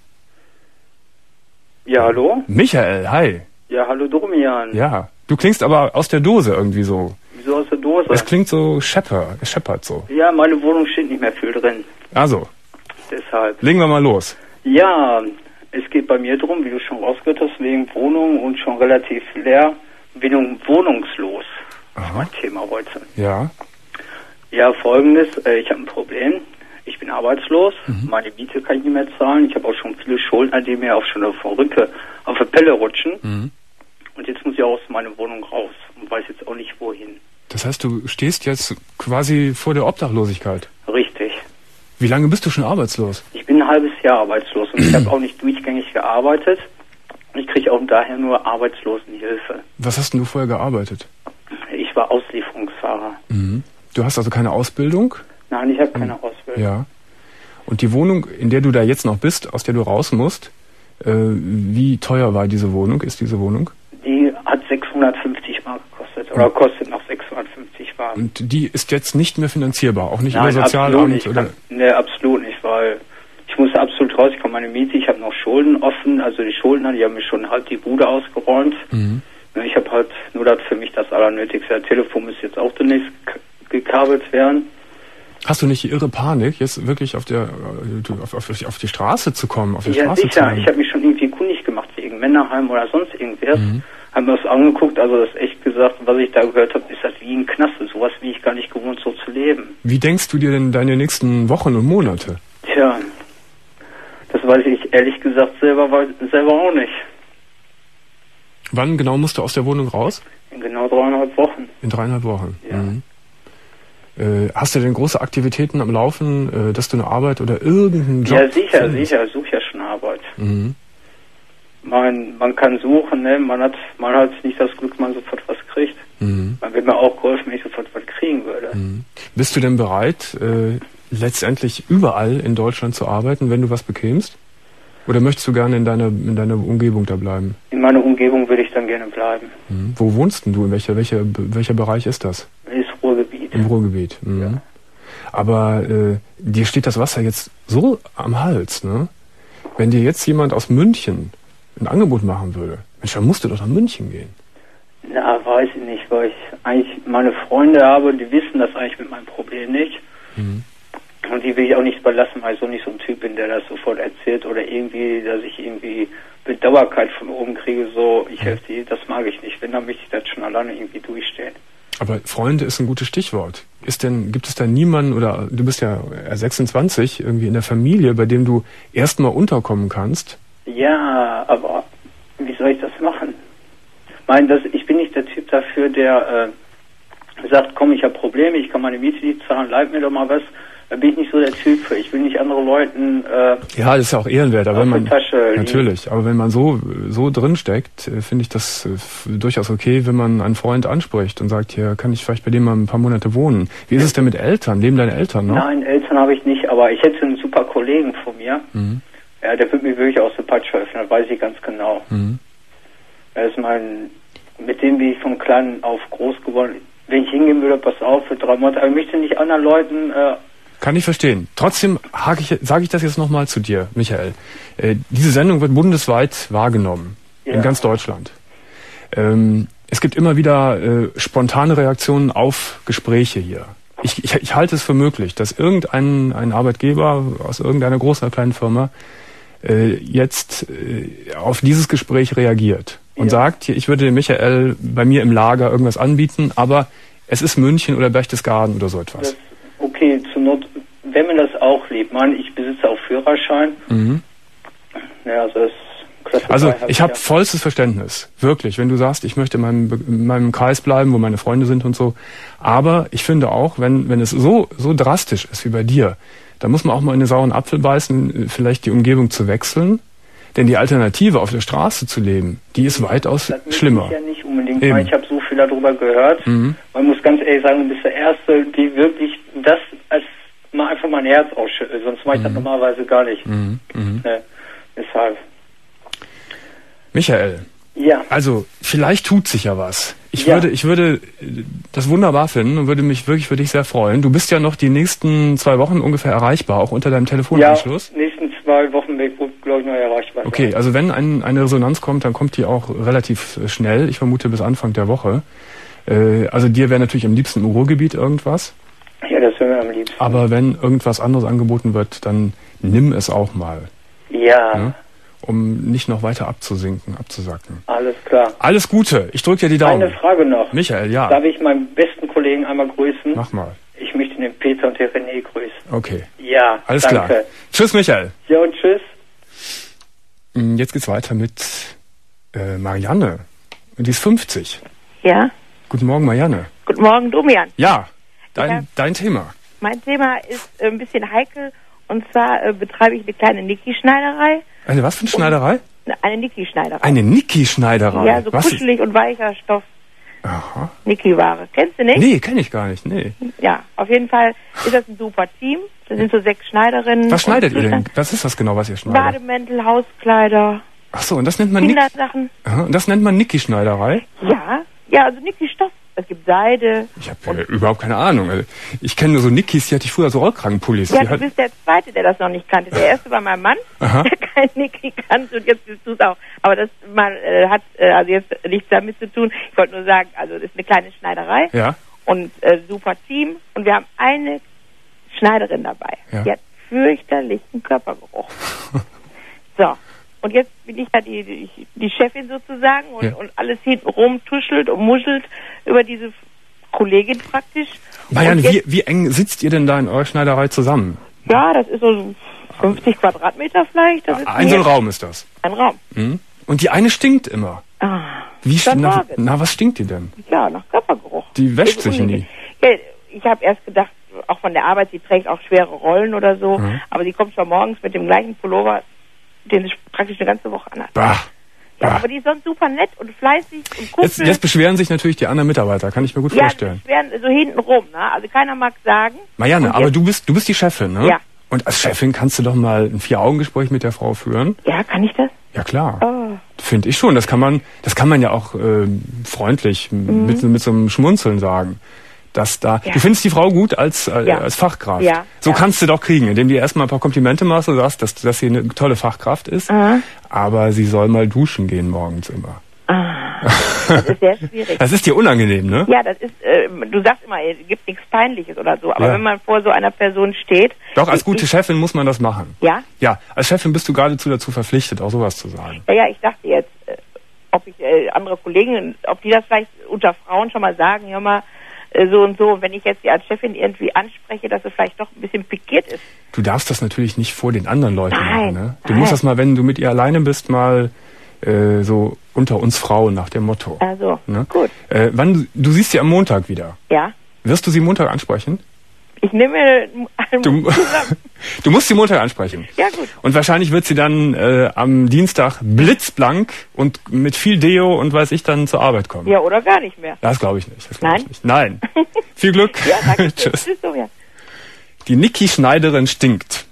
Ja, hallo? Michael, hi. Ja, hallo Domian. Ja, du klingst aber aus der Dose irgendwie so. Wieso aus der Dose? Es klingt so schepper, es scheppert so. Ja, meine Wohnung steht nicht mehr viel drin. Also, Deshalb. legen wir mal los. Ja, es geht bei mir drum, wie du schon rausgehört hast, wegen Wohnung und schon relativ leer. Bin wohnungslos. Das ist mein Thema heute. Ja, Ja, folgendes, äh, ich habe ein Problem. Ich bin arbeitslos, meine Miete kann ich nicht mehr zahlen. Ich habe auch schon viele Schuldner, die mir auch schon auf der Rücke, auf der Pelle rutschen. Und jetzt muss ich auch aus meiner Wohnung raus und weiß jetzt auch nicht wohin. das heißt, du stehst jetzt quasi vor der Obdachlosigkeit. Richtig. Wie lange bist du schon arbeitslos? Ich bin ein halbes Jahr arbeitslos und ich habe auch nicht durchgängig gearbeitet. Ich kriege auch daher nur Arbeitslosenhilfe. Was hast denn du vorher gearbeitet? Ich war Auslieferungsfahrer. Du hast also keine Ausbildung? Nein, ich habe keine Ausbildung. Ja. Und die Wohnung, in der du da jetzt noch bist, aus der du raus musst, äh, wie teuer war diese Wohnung, ist diese Wohnung? Die hat sechshundertfünfzig Mark gekostet oder kostet noch sechshundertfünfzig Mark. Und die ist jetzt nicht mehr finanzierbar, auch nicht Nein, über absolut Sozialamt nicht. oder? Kann, ne, absolut nicht, weil ich musste absolut raus. Ich komme meine Miete, ich habe noch Schulden offen. Also die Schuldner, die haben mir schon halb die Bude ausgeräumt. Mhm. Ne, Ich habe halt nur das für mich das Allernötigste. Das Telefon muss jetzt auch demnächst k- gekabelt werden. Hast du nicht irre Panik, jetzt wirklich auf der äh, auf, auf, auf die Straße zu kommen, auf die Ja, Straße zu sicher. rennen? Ich habe mich schon irgendwie kundig gemacht wegen Männerheim oder sonst irgendwas. Mhm. Haben mir das angeguckt, also das ist echt gesagt, was ich da gehört habe, ist das wie ein Knast. Sowas wie ich gar nicht gewohnt, so zu leben. Wie denkst du dir denn deine nächsten Wochen und Monate? Tja, das weiß ich ehrlich gesagt selber, selber auch nicht. Wann genau musst du aus der Wohnung raus? In genau dreieinhalb Wochen. In dreieinhalb Wochen. Ja. Mhm. Äh, hast du denn große Aktivitäten am Laufen, äh, dass du eine Arbeit oder irgendeinen Job Ja, sicher, findest? sicher. Ich suche ja schon Arbeit. Mhm. Man, man kann suchen, ne? Man hat, man hat nicht das Glück, man sofort was kriegt. Mhm. Man wird mir auch geholfen, wenn ich sofort was kriegen würde. Mhm. Bist du denn bereit, äh, letztendlich überall in Deutschland zu arbeiten, wenn du was bekämst? Oder möchtest du gerne in deiner, in deiner Umgebung da bleiben? In meiner Umgebung würde ich dann gerne bleiben. Mhm. Wo wohnst denn du? In welcher, welcher, welcher Bereich ist das? Ist Ruhrgebiet. Im Ruhrgebiet. Mhm. Ja. Aber äh, dir steht das Wasser jetzt so am Hals, ne? Wenn dir jetzt jemand aus München ein Angebot machen würde, Mensch, dann musst du doch nach München gehen. Na, weiß ich nicht, weil ich eigentlich meine Freunde habe, die wissen das eigentlich mit meinem Problem nicht. Mhm. Und die will ich auch nicht überlassen, weil ich so nicht so ein Typ bin, der das sofort erzählt oder irgendwie, dass ich irgendwie Bedauerkeit von oben kriege, so, ich helfe dir, das mag ich nicht. Wenn, dann möchte ich das schon alleine irgendwie durchstehen. Aber Freunde ist ein gutes Stichwort. Ist denn, gibt es da niemanden, oder du bist ja sechsundzwanzig, irgendwie in der Familie, bei dem du erstmal unterkommen kannst? Ja, aber wie soll ich das machen? Ich meine, das, ich bin nicht der Typ dafür, der äh, sagt, komm, ich habe Probleme, ich kann meine Miete nicht zahlen, leib mir doch mal was. Da bin ich nicht so der Typ für. Ich will nicht andere Leuten äh, ja, das ist ja auch ehrenwert, aber wenn man Tasche natürlich, liegen. Aber wenn man so so drin steckt, finde ich das äh, durchaus okay, wenn man einen Freund anspricht und sagt, hier kann ich vielleicht bei dem mal ein paar Monate wohnen. Wie ist es denn mit Eltern? Leben deine Eltern noch? Nein, Eltern habe ich nicht, aber ich hätte einen super Kollegen von mir. Mhm. Ja, der wird mir wirklich aus der Patsche helfen, das weiß ich ganz genau. Mhm. Er ist mein, mit dem bin ich von klein auf groß geworden. Wenn ich hingehen würde, pass auf, für drei Monate, aber ich möchte nicht anderen Leuten äh, Kann ich verstehen. Trotzdem ich, sage ich das jetzt nochmal zu dir, Michael. Äh, diese Sendung wird bundesweit wahrgenommen, ja. In ganz Deutschland. Ähm, es gibt immer wieder äh, spontane Reaktionen auf Gespräche hier. Ich, ich, ich halte es für möglich, dass irgendein ein Arbeitgeber aus irgendeiner großen oder kleinen Firma äh, jetzt äh, auf dieses Gespräch reagiert und ja. sagt, ich würde dem Michael bei mir im Lager irgendwas anbieten, aber es ist München oder Berchtesgaden oder so etwas. Das Okay, zur Not, wenn man das auch liebt, man, ich besitze auch Führerschein. Mhm. Ja, also das Klasse Also hab ich habe ja. vollstes Verständnis, wirklich, wenn du sagst, ich möchte in meinem, in meinem Kreis bleiben, wo meine Freunde sind und so. Aber ich finde auch, wenn, wenn es so, so drastisch ist wie bei dir, dann muss man auch mal in den sauren Apfel beißen, vielleicht die Umgebung zu wechseln. Denn die Alternative, auf der Straße zu leben, die ist weitaus das schlimmer. Ich ja nicht unbedingt. Ich habe so viel darüber gehört. Mhm. Man muss ganz ehrlich sagen, du bist der Erste, die wirklich das als mal einfach mein Herz ausschüttelt. Sonst mache ich mhm. das normalerweise gar nicht. Mhm. Mhm. Ne, deshalb. Michael. Ja. Also, vielleicht tut sich ja was. Ich ja. würde, ich würde das wunderbar finden und würde mich wirklich für dich sehr freuen. Du bist ja noch die nächsten zwei Wochen ungefähr erreichbar, auch unter deinem Telefonanschluss. Ja, nächsten zwei Wochen bin ich, glaube ich, noch erreichbar. Okay, also wenn ein, eine Resonanz kommt, dann kommt die auch relativ schnell. Ich vermute bis Anfang der Woche. Äh, also dir wäre natürlich am liebsten im Ruhrgebiet irgendwas. Ja, das wäre mir am liebsten. Aber wenn irgendwas anderes angeboten wird, dann nimm es auch mal. Ja. ja? Um nicht noch weiter abzusinken, abzusacken. Alles klar. Alles Gute. Ich drücke dir die Daumen. Eine Frage noch. Michael, ja. Darf ich meinen besten Kollegen einmal grüßen? Mach mal. Ich möchte den Peter und den René grüßen. Okay. Ja, alles danke. klar. Tschüss, Michael. Ja, und tschüss. Jetzt geht's weiter mit äh, Marianne. Die ist fünfzig. Ja. Guten Morgen, Marianne. Guten Morgen, Domian. Ja, dein, ja. dein Thema. Mein Thema ist äh, ein bisschen heikel. Und zwar äh, betreibe ich eine kleine Niki-Schneiderei. Eine was für eine Schneiderei? Eine Niki-Schneiderei. Eine Niki-Schneiderei? Ja, so was kuschelig und weicher Stoff. Aha. Niki-Ware. Kennst du nicht? Nee, kenne ich gar nicht, nee. Ja, auf jeden Fall ist das ein super Team. Das sind so sechs Schneiderinnen. Was schneidet ihr denn? Was ist das genau, was ihr schneidet? Bademäntel, Hauskleider. Ach so, und das nennt man Kindersachen. Aha, und das nennt man Niki-Schneiderei? Ja, ja, also Niki-Stoff. Es gibt Seide. Ich habe äh, überhaupt keine Ahnung. Ich kenne nur so Nikis, die hatte ich früher so Rollkragenpullis. Ja, die du hat... bist der Zweite, der das noch nicht kannte. Der Erste war mein Mann, Aha. der kein Niki kannte und jetzt bist du es auch. Aber das mal, äh, hat äh, also jetzt nichts damit zu tun. Ich wollte nur sagen, also das ist eine kleine Schneiderei ja. und äh, super Team. Und wir haben eine Schneiderin dabei. Ja. Die hat fürchterlichen Körpergeruch. So. Und jetzt bin ich da die, die, die Chefin sozusagen und, ja. und alles hintenrum tuschelt und muschelt über diese Kollegin praktisch. Marianne, wie, wie eng sitzt ihr denn da in eurer Schneiderei zusammen? Ja, das ist so fünfzig Quadratmeter vielleicht. Da ein so ein Raum ist das? Ein Raum. Mhm. Und die eine stinkt immer. Ah, wie na, na, was stinkt die denn? Ja, nach Körpergeruch. Die wäscht sich nie. Ja, ich habe erst gedacht, auch von der Arbeit, sie trägt auch schwere Rollen oder so, mhm. aber sie kommt schon morgens mit dem gleichen Pullover, den sie praktisch eine ganze Woche anhat. Bah. Ja, bah. Aber die ist sonst super nett und fleißig und kuschelig. Jetzt, jetzt beschweren sich natürlich die anderen Mitarbeiter, kann ich mir gut ja, vorstellen. Ja, beschweren so hintenrum, ne? Also keiner mag sagen. Marianne, aber du bist, du bist die Chefin, ne? Ja. Und als Chefin kannst du doch mal ein Vier-Augen-Gespräch mit der Frau führen. Ja, kann ich das? Ja, klar. Oh. Finde ich schon. Das kann man, das kann man ja auch äh, freundlich mhm. mit, mit so einem Schmunzeln sagen. Dass da, ja. Du findest die Frau gut als, als, ja. als Fachkraft. Ja. So ja. kannst du doch kriegen, indem du erstmal ein paar Komplimente machst und sagst, dass, dass sie eine tolle Fachkraft ist. Aha. Aber sie soll mal duschen gehen morgens immer. Ah, das ist sehr schwierig. Das ist dir unangenehm, ne? Ja, das ist, äh, du sagst immer, es gibt nichts Peinliches oder so, aber ja. wenn man vor so einer Person steht... Doch, als gute ich, Chefin muss man das machen. Ja? Ja, als Chefin bist du geradezu dazu verpflichtet, auch sowas zu sagen. Ja, ja, ich dachte jetzt, äh, ob ich äh, andere Kollegen, ob die das vielleicht unter Frauen schon mal sagen, hör mal, äh, so und so. Und wenn ich jetzt sie als Chefin irgendwie anspreche, dass es vielleicht doch ein bisschen pikiert ist. Du darfst das natürlich nicht vor den anderen Leuten Nein, machen. Ne? Du nein. musst das mal, wenn du mit ihr alleine bist, mal äh, so unter uns Frauen nach dem Motto. Also, ne? gut. Äh, wann, du siehst sie am Montag wieder. Ja. Wirst du sie Montag ansprechen? Ich nehme einen Du, du musst sie Montag ansprechen. Ja, gut. Und wahrscheinlich wird sie dann äh, am Dienstag blitzblank und mit viel Deo und weiß ich dann zur Arbeit kommen. Ja, oder gar nicht mehr. Das glaube ich nicht. Das glaub Nein? Ich nicht. Nein. Viel Glück. Ja, danke. Tschüss. Tschüss, Tobias. Die Niki Schneiderin stinkt.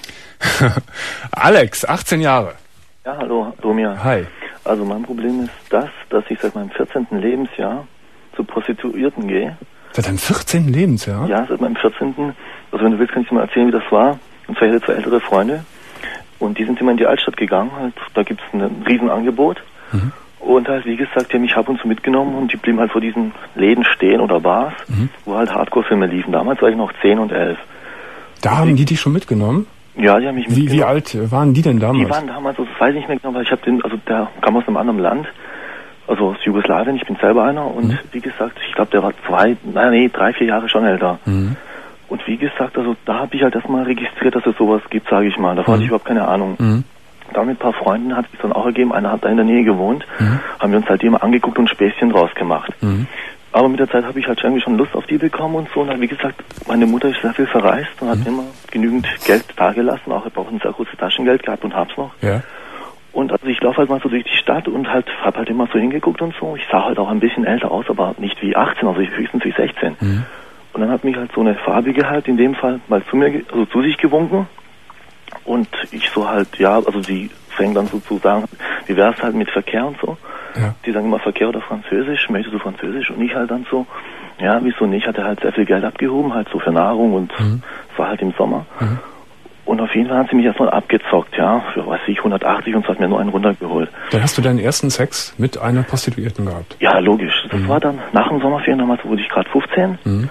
Alex, achtzehn Jahre. Ja, hallo, Domir. Hi. Also mein Problem ist das, dass ich seit meinem vierzehnten Lebensjahr zu Prostituierten gehe. Seit deinem vierzehnten Lebensjahr? Ja, seit meinem vierzehnten Also wenn du willst, kann ich dir mal erzählen, wie das war. Und zwar, ich hatte zwei ältere Freunde und die sind immer in die Altstadt gegangen. Halt, da gibt es ein Riesenangebot. Mhm. Und halt, wie gesagt, die haben mich ab und zu mitgenommen und die blieben halt vor diesen Läden stehen oder Bars, mhm. wo halt Hardcore-Filme liefen. Damals war ich noch zehn und elf. Da haben die dich schon mitgenommen? Ja, die haben mich mitgenommen. Wie, wie alt waren die denn damals? Die waren damals, also das weiß ich nicht mehr genau, weil ich habe den, also der kam aus einem anderen Land, also aus Jugoslawien, ich bin selber einer und mhm. wie gesagt, ich glaube, der war zwei, nein, nee, drei, vier Jahre schon älter. Mhm. Und wie gesagt, also da habe ich halt erstmal registriert, dass es sowas gibt, sage ich mal. Davor mhm. hatte ich überhaupt keine Ahnung. Mhm. Da mit ein paar Freunden hat es dann auch ergeben, einer hat da in der Nähe gewohnt, mhm. haben wir uns halt immer angeguckt und Späßchen draus gemacht. Mhm. Aber mit der Zeit habe ich halt irgendwie schon Lust auf die bekommen und so. Und halt, wie gesagt, meine Mutter ist sehr viel verreist und hat mhm. immer genügend Geld dagelassen. Auch ich habe auch ein sehr großes Taschengeld gehabt und hab's noch. Ja. Und also ich laufe halt mal so durch die Stadt und halt habe halt immer so hingeguckt und so. Ich sah halt auch ein bisschen älter aus, aber nicht wie achtzehn, also höchstens wie sechzehn. Mhm. Und dann hat mich halt so eine Farbige halt in dem Fall mal zu mir, also zu sich gewunken. Und ich so halt, ja, also sie fängt dann so zu sagen, wie wär's halt mit Verkehr und so. Ja. Die sagen immer Verkehr oder Französisch, möchtest du Französisch? Und ich halt dann so, ja, wieso nicht? Hat er halt sehr viel Geld abgehoben, halt so für Nahrung und es mhm. war halt im Sommer. Mhm. Und auf jeden Fall hat sie mich erstmal abgezockt, ja, für, weiß ich, hundertachtzig und so hat mir nur einen runtergeholt. Dann hast du deinen ersten Sex mit einer Prostituierten gehabt? Ja, logisch. Das mhm. war dann nach dem Sommerferien, damals wurde ich gerade fünfzehn. Mhm.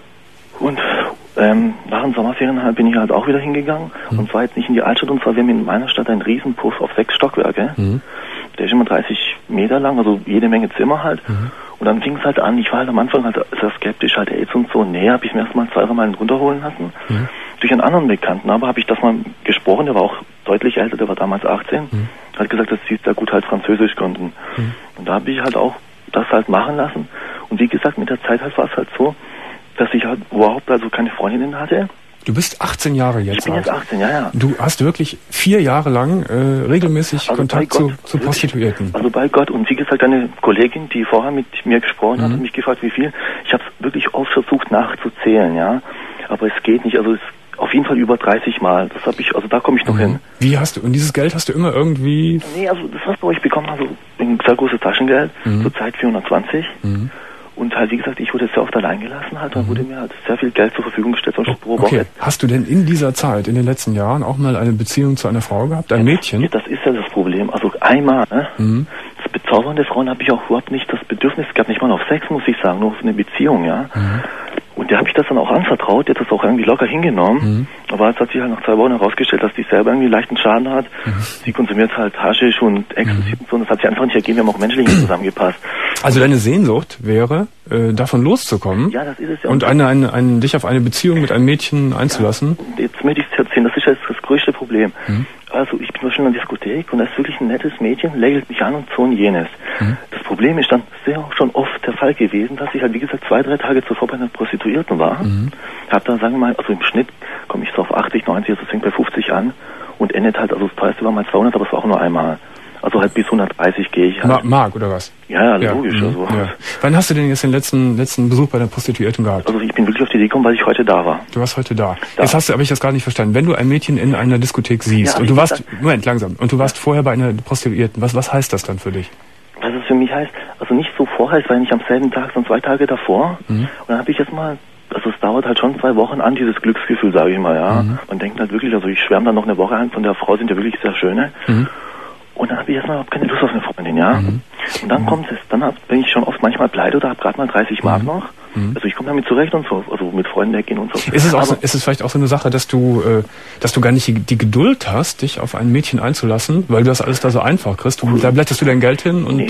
Und ähm, nach den Sommerferien halt bin ich halt auch wieder hingegangen. Mhm. Und zwar jetzt nicht in die Altstadt, und zwar wir haben in meiner Stadt einen Riesenpuff auf sechs Stockwerke. Mhm. Der ist immer dreißig Meter lang, also jede Menge Zimmer halt. Mhm. Und dann fing es halt an, ich war halt am Anfang halt sehr skeptisch, halt AIDS und so. Nee, habe ich mir erstmal zwei, drei Mal runterholen lassen. Mhm. Durch einen anderen Bekannten, aber habe ich das mal gesprochen, der war auch deutlich älter, der war damals achtzehn. Mhm. Hat gesagt, dass sie sehr gut halt Französisch konnten. Mhm. Und da habe ich halt auch das halt machen lassen. Und wie gesagt, mit der Zeit halt war es halt so, dass ich halt überhaupt also keine Freundinnen hatte. Du bist achtzehn Jahre jetzt. Ich bin jetzt achtzehn, ja, ja. Du hast wirklich vier Jahre lang äh, regelmäßig also Kontakt Gott, zu, zu Prostituierten. Also bei Gott. Und wie gesagt, eine Kollegin, die vorher mit mir gesprochen mhm. hat, hat mich gefragt, wie viel. Ich habe es wirklich oft versucht nachzuzählen, ja. Aber es geht nicht. Also es auf jeden Fall über dreißig Mal. Das habe ich, also da komme ich noch mhm. hin. Wie hast du, und dieses Geld hast du immer irgendwie... Nee, also das, was ich bekommen habe, also ein sehr großes Taschengeld, mhm. zurzeit vierhundertzwanzig. Mhm. Und halt, wie gesagt, ich wurde sehr oft allein gelassen halt, da mhm. wurde mir halt sehr viel Geld zur Verfügung gestellt. So pro okay. Woche. Hast du denn in dieser Zeit, in den letzten Jahren, auch mal eine Beziehung zu einer Frau gehabt, ein ja, Mädchen? Das ist ja das Problem. Also einmal, ne? Mhm. Das bezaubernde Frauen habe ich auch überhaupt nicht das Bedürfnis gehabt, nicht mal auf Sex, muss ich sagen, nur auf eine Beziehung, ja. Mhm. Und der habe ich das dann auch anvertraut, der hat das auch irgendwie locker hingenommen. Mhm. Aber es hat sich halt nach zwei Wochen herausgestellt, dass die selber irgendwie leichten Schaden hat. Mhm. Sie konsumiert halt Haschisch und Ecstasy mhm. und so. Und das hat sich einfach nicht ergeben, wir haben auch menschlich nicht zusammengepasst. Also deine Sehnsucht wäre, äh, davon loszukommen. Ja, das ist es ja. Und eine, eine, eine, dich auf eine Beziehung mit einem Mädchen einzulassen. Ja, und jetzt möchte ich es erzählen, das ist jetzt das größte Problem. Mhm. Also ich bin schon in der Diskothek und da ist wirklich ein nettes Mädchen, lächelt mich an und so und jenes. Mhm. Das Problem ist dann sehr schon oft der Fall gewesen, dass ich halt wie gesagt zwei, drei Tage zuvor bei einer Prostituierten war. Mhm. Hab da, sagen wir mal, also im Schnitt komme ich so auf achtzig, neunzig, also es fängt bei fünfzig an und endet halt, also das teuerste war mal zweihundert, aber es war auch nur einmal. Also halt bis hundertdreißig gehe ich halt. Mark, oder was? Ja, ja, logisch. Ja. Also. Ja. Wann hast du denn jetzt den letzten letzten Besuch bei der Prostituierten gehabt? Also ich bin wirklich auf die Idee gekommen, weil ich heute da war. Du warst heute da. da. Jetzt hast du, aber ich das gar nicht verstanden. Wenn du ein Mädchen in einer Diskothek siehst ja, und du warst, das, Moment, langsam, und du warst vorher bei einer Prostituierten, was, was heißt das dann für dich? Was es für mich heißt, also nicht so vorher, es war nicht am selben Tag, sondern zwei Tage davor. Mhm. Und dann habe ich jetzt mal, also es dauert halt schon zwei Wochen an, dieses Glücksgefühl, sage ich mal, ja. Mhm. Man denkt halt wirklich, also ich schwärme dann noch eine Woche an, von der Frau sind ja wirklich sehr schöne. Mhm. Und dann habe ich erstmal keine Lust auf eine Freundin, ja. Mhm. Und dann kommt es, dann hab, bin ich schon oft manchmal pleite oder habe gerade mal dreißig Mark mhm. noch. Mhm. Also ich komme damit zurecht und so, also mit Freunden weggehen und so. Ist es, auch so, ist es vielleicht auch so eine Sache, dass du, äh, dass du gar nicht die, die Geduld hast, dich auf ein Mädchen einzulassen, weil du das alles da so einfach kriegst? Du, da blätterst du dein Geld hin und... Nee,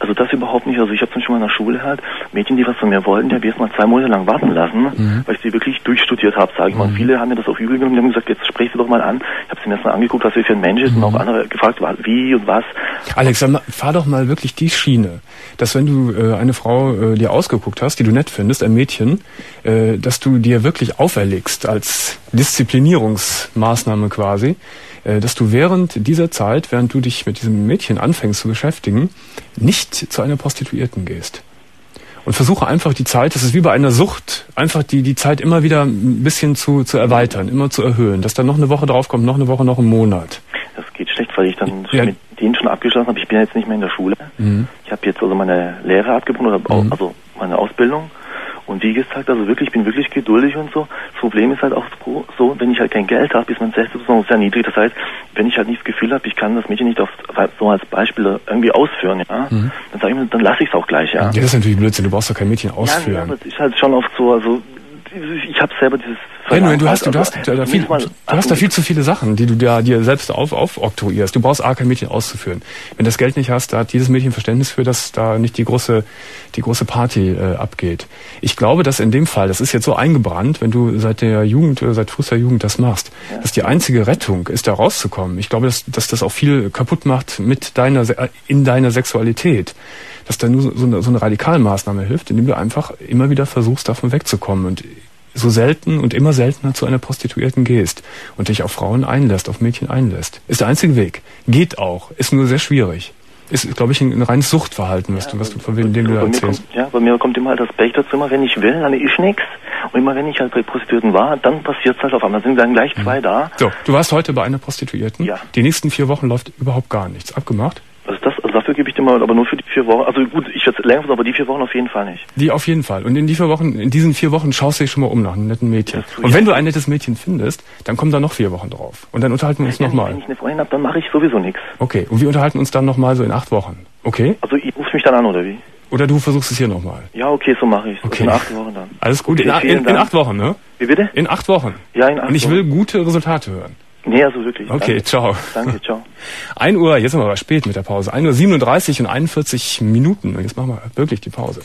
Also das überhaupt nicht. Also ich habe zum Beispiel mal in der Schule halt Mädchen, die was von mir wollten, die habe ich erst mal zwei Monate lang warten lassen, mhm. weil ich sie wirklich durchstudiert habe, sage ich mal. Mhm. Viele haben mir das auch übel genommen, die haben gesagt, jetzt sprich sie doch mal an. Ich habe sie mir erst mal angeguckt, was sie für ein Mensch ist, mhm. und auch andere gefragt, wie und was. Alex, dann fahr doch mal wirklich die Schiene, dass wenn du äh, eine Frau äh, dir ausgeguckt hast, die du nett findest, ein Mädchen, äh, dass du dir wirklich auferlegst als Disziplinierungsmaßnahme quasi, dass du während dieser Zeit, während du dich mit diesem Mädchen anfängst zu beschäftigen, nicht zu einer Prostituierten gehst. Und versuche einfach die Zeit, das ist wie bei einer Sucht, einfach die die Zeit immer wieder ein bisschen zu zu erweitern, immer zu erhöhen, dass dann noch eine Woche draufkommt, noch eine Woche, noch ein Monat. Das geht schlecht, weil ich dann ja. mit denen schon abgeschlossen habe. Ich bin jetzt nicht mehr in der Schule. Mhm. Ich habe jetzt also meine Lehre abgebrochen, oder mhm. also meine Ausbildung. Und wie gesagt, also wirklich, ich bin wirklich geduldig und so. Das Problem ist halt auch so, wenn ich halt kein Geld habe, ist mein Selbstbewusstsein sehr niedrig. Das heißt, wenn ich halt nicht das Gefühl habe, ich kann das Mädchen nicht auf, so als Beispiel irgendwie ausführen, ja, mhm. dann sage ich mir, dann lasse ich es auch gleich, ja. Ja, das ist natürlich Blödsinn, du brauchst doch kein Mädchen ausführen. Ja, aber es ist halt schon oft so, also ich habe selber dieses Ja, nur, du hast, du, hast, da, da viel, du hast da viel zu viele Sachen, die du da dir selbst auf, aufoktroyierst. Du brauchst A, kein Mädchen auszuführen. Wenn du das Geld nicht hast, da hat jedes Mädchen Verständnis für, dass da nicht die große, die große Party äh, abgeht. Ich glaube, dass in dem Fall, das ist jetzt so eingebrannt, wenn du seit der Jugend, seit frühester Jugend das machst, ja. dass die einzige Rettung ist, da rauszukommen. Ich glaube, dass, dass das auch viel kaputt macht mit deiner, in deiner Sexualität. Dass da nur so eine, so eine Radikalmaßnahme hilft, indem du einfach immer wieder versuchst, davon wegzukommen und so selten und immer seltener zu einer Prostituierten gehst und dich auf Frauen einlässt, auf Mädchen einlässt. Ist der einzige Weg. Geht auch. Ist nur sehr schwierig. Ist, glaube ich, ein, ein reines Suchtverhalten, was, ja, du, was du, von wem dem du da erzählst. Kommt, ja, bei mir kommt immer halt das Pech dazu, immer wenn ich will, dann ist nichts. Und immer wenn ich halt bei Prostituierten war, dann passiert es halt auf einmal. Sind dann gleich zwei mhm. da. So, du warst heute bei einer Prostituierten. Ja. Die nächsten vier Wochen läuft überhaupt gar nichts. Abgemacht? Also das, also dafür gebe ich dir mal, aber nur für die vier Wochen. Also gut, ich werde länger, aber die vier Wochen auf jeden Fall nicht. Die auf jeden Fall. Und in die vier Wochen, in diesen vier Wochen schaust du dich schon mal um nach einem netten Mädchen. So, und ja. wenn du ein nettes Mädchen findest, dann kommen da noch vier Wochen drauf. Und dann unterhalten wir uns ja, nochmal. Wenn ich eine Freundin habe, dann mache ich sowieso nichts. Okay. Und wir unterhalten uns dann nochmal so in acht Wochen. Okay? Also ihr ruft mich dann an, oder wie? Oder du versuchst es hier nochmal. Ja, okay, so mache ich es. Okay. In acht Wochen dann. Alles gut. Okay, in, in, in acht Wochen, ne? Wie bitte? In acht Wochen. Ja, in acht Wochen. Und ich will gute Resultate hören. Nee, also wirklich. Okay, danke. Ciao. Danke, ciao. ein Uhr, jetzt sind wir aber spät mit der Pause. ein Uhr siebenunddreißig und einundvierzig Minuten. Und jetzt machen wir wirklich die Pause.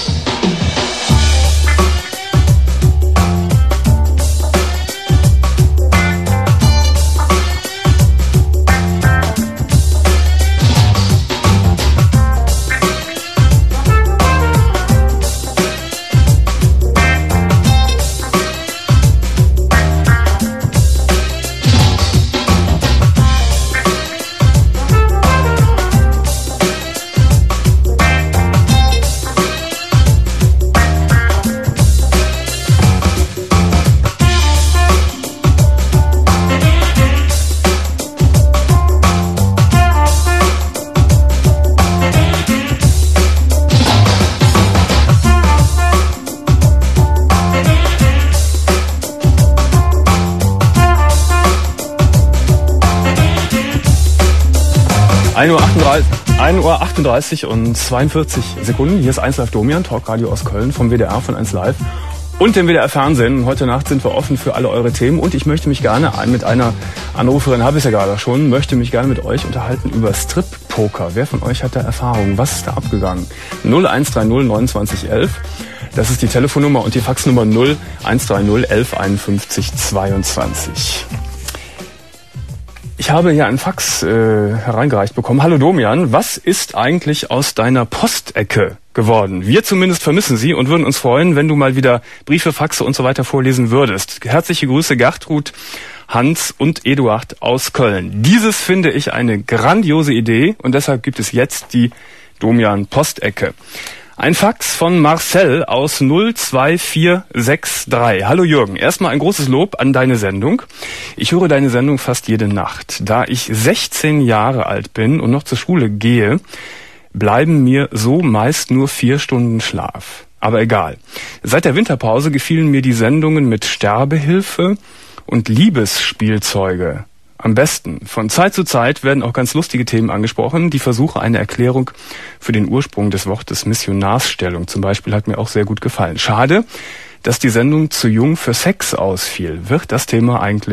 ein Uhr achtunddreißig und zweiundvierzig Sekunden. Hier ist eins Live Domian, Talkradio aus Köln vom W D R von eins Live und dem W D R Fernsehen. Heute Nacht sind wir offen für alle eure Themen und ich möchte mich gerne mit einer Anruferin, habe ich ja gerade schon, möchte mich gerne mit euch unterhalten über Strip-Poker. Wer von euch hat da Erfahrung? Was ist da abgegangen? null eins drei null neunundzwanzig elf. Das ist die Telefonnummer und die Faxnummer null eins drei null elf einundfünfzig zweiundzwanzig. Ich habe hier einen Fax äh, hereingereicht bekommen. Hallo Domian, was ist eigentlich aus deiner Postecke geworden? Wir zumindest vermissen sie und würden uns freuen, wenn du mal wieder Briefe, Faxe und so weiter vorlesen würdest. Herzliche Grüße, Gertrud, Hans und Eduard aus Köln. Dieses finde ich eine grandiose Idee und deshalb gibt es jetzt die Domian Postecke. Ein Fax von Marcel aus null zwei vier sechs drei. Hallo Jürgen, erstmal ein großes Lob an deine Sendung. Ich höre deine Sendung fast jede Nacht. Da ich sechzehn Jahre alt bin und noch zur Schule gehe, bleiben mir so meist nur vier Stunden Schlaf. Aber egal. Seit der Winterpause gefielen mir die Sendungen mit Sterbehilfe und Liebesspielzeuge am besten. Von Zeit zu Zeit werden auch ganz lustige Themen angesprochen. Die Versuche, eine Erklärung für den Ursprung des Wortes Missionarsstellung zum Beispiel hat mir auch sehr gut gefallen. Schade, dass die Sendung zu jung für Sex ausfiel. Wird das Thema eigentlich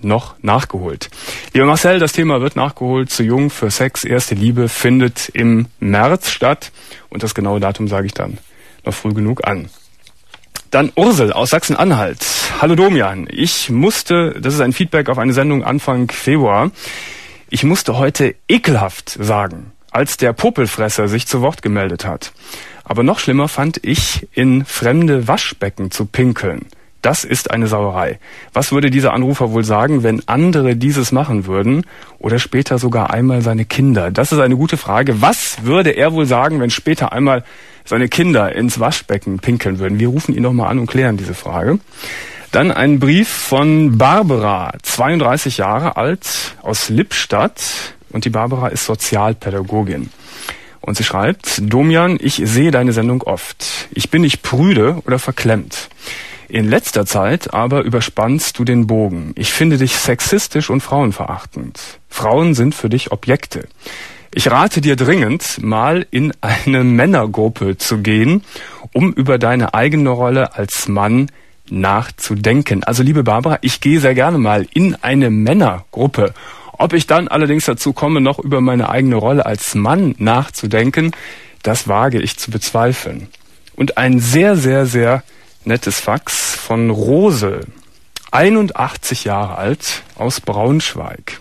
noch nachgeholt. Lieber Marcel, das Thema wird nachgeholt. Zu jung für Sex, erste Liebe findet im März statt. Und das genaue Datum sage ich dann noch früh genug an. Dann Ursel aus Sachsen-Anhalt. Hallo Domian, ich musste, das ist ein Feedback auf eine Sendung Anfang Februar, ich musste heute ekelhaft sagen, als der Popelfresser sich zu Wort gemeldet hat. Aber noch schlimmer fand ich, in fremde Waschbecken zu pinkeln. Das ist eine Sauerei. Was würde dieser Anrufer wohl sagen, wenn andere dieses machen würden oder später sogar einmal seine Kinder? Das ist eine gute Frage. Was würde er wohl sagen, wenn später einmal seine Kinder ins Waschbecken pinkeln würden? Wir rufen ihn noch mal an und klären diese Frage. Dann ein Brief von Barbara, zweiunddreißig Jahre alt, aus Lippstadt. Und die Barbara ist Sozialpädagogin. Und sie schreibt, Domian, ich sehe deine Sendung oft. Ich bin nicht prüde oder verklemmt. In letzter Zeit aber überspannst du den Bogen. Ich finde dich sexistisch und frauenverachtend. Frauen sind für dich Objekte. Ich rate dir dringend, mal in eine Männergruppe zu gehen, um über deine eigene Rolle als Mann nachzudenken. Also liebe Barbara, ich gehe sehr gerne mal in eine Männergruppe. Ob ich dann allerdings dazu komme, noch über meine eigene Rolle als Mann nachzudenken, das wage ich zu bezweifeln. Und ein sehr, sehr, sehr nettes Fax von Rose, einundachtzig Jahre alt, aus Braunschweig.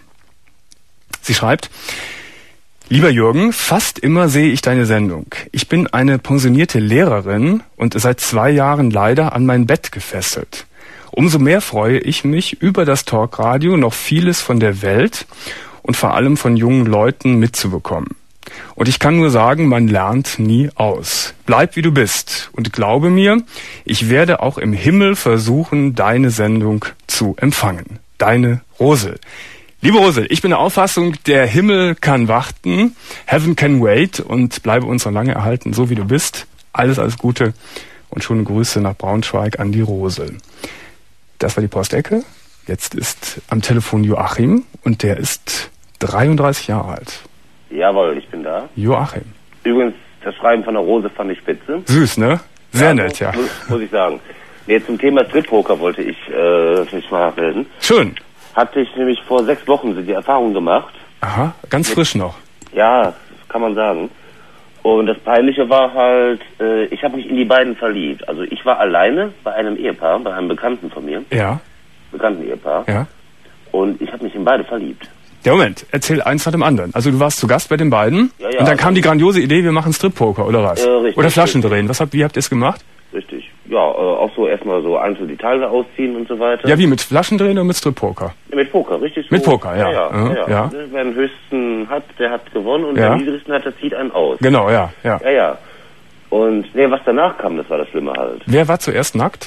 Sie schreibt, lieber Jürgen, fast immer sehe ich deine Sendung. Ich bin eine pensionierte Lehrerin und seit zwei Jahren leider an mein Bett gefesselt. Umso mehr freue ich mich, über das Talkradio noch vieles von der Welt und vor allem von jungen Leuten mitzubekommen. Und ich kann nur sagen, man lernt nie aus. Bleib wie du bist und glaube mir, ich werde auch im Himmel versuchen, deine Sendung zu empfangen. Deine Rosel. Liebe Rosel, ich bin der Auffassung, der Himmel kann warten, Heaven can wait und bleibe uns noch lange erhalten, so wie du bist. Alles, alles Gute und schöne Grüße nach Braunschweig an die Rosel. Das war die Postecke. Jetzt ist am Telefon Joachim und der ist dreiunddreißig Jahre alt. Jawohl, ich bin da. Joachim. Übrigens, das Schreiben von der Rose fand ich spitze. Süß, ne? Sehr ja, nett, ja. Muss, muss ich sagen. Nee, zum Thema Strip-Poker wollte ich äh, mich mal melden. Schön. Hatte ich nämlich vor sechs Wochen die Erfahrung gemacht. Aha, ganz Mit, frisch noch. Ja, das kann man sagen. Und das Peinliche war halt, äh, ich habe mich in die beiden verliebt. Also ich war alleine bei einem Ehepaar, bei einem Bekannten von mir. Ja. Bekannten Ehepaar. Ja. Und ich habe mich in beide verliebt. Ja, Moment, erzähl eins nach dem anderen. Also du warst zu Gast bei den beiden ja, ja, und dann kam die grandiose Idee, wir machen Strip-Poker, oder was? Äh, richtig, oder Flaschendrehen. Was habt, wie habt ihr es gemacht? Richtig. Ja, äh, auch so erstmal so einzelne Details ausziehen und so weiter. Ja, wie, mit Flaschendrehen oder mit Strip-Poker? Ja, mit Poker, richtig so. Mit Poker, ja. Ja, ja. Mhm, ja, ja. Wer den höchsten hat, der hat gewonnen und ja. wer den niedrigsten hat, der zieht einen aus. Genau, ja, ja. Ja, ja. Und nee, was danach kam, das war das Schlimme halt. Wer war zuerst nackt?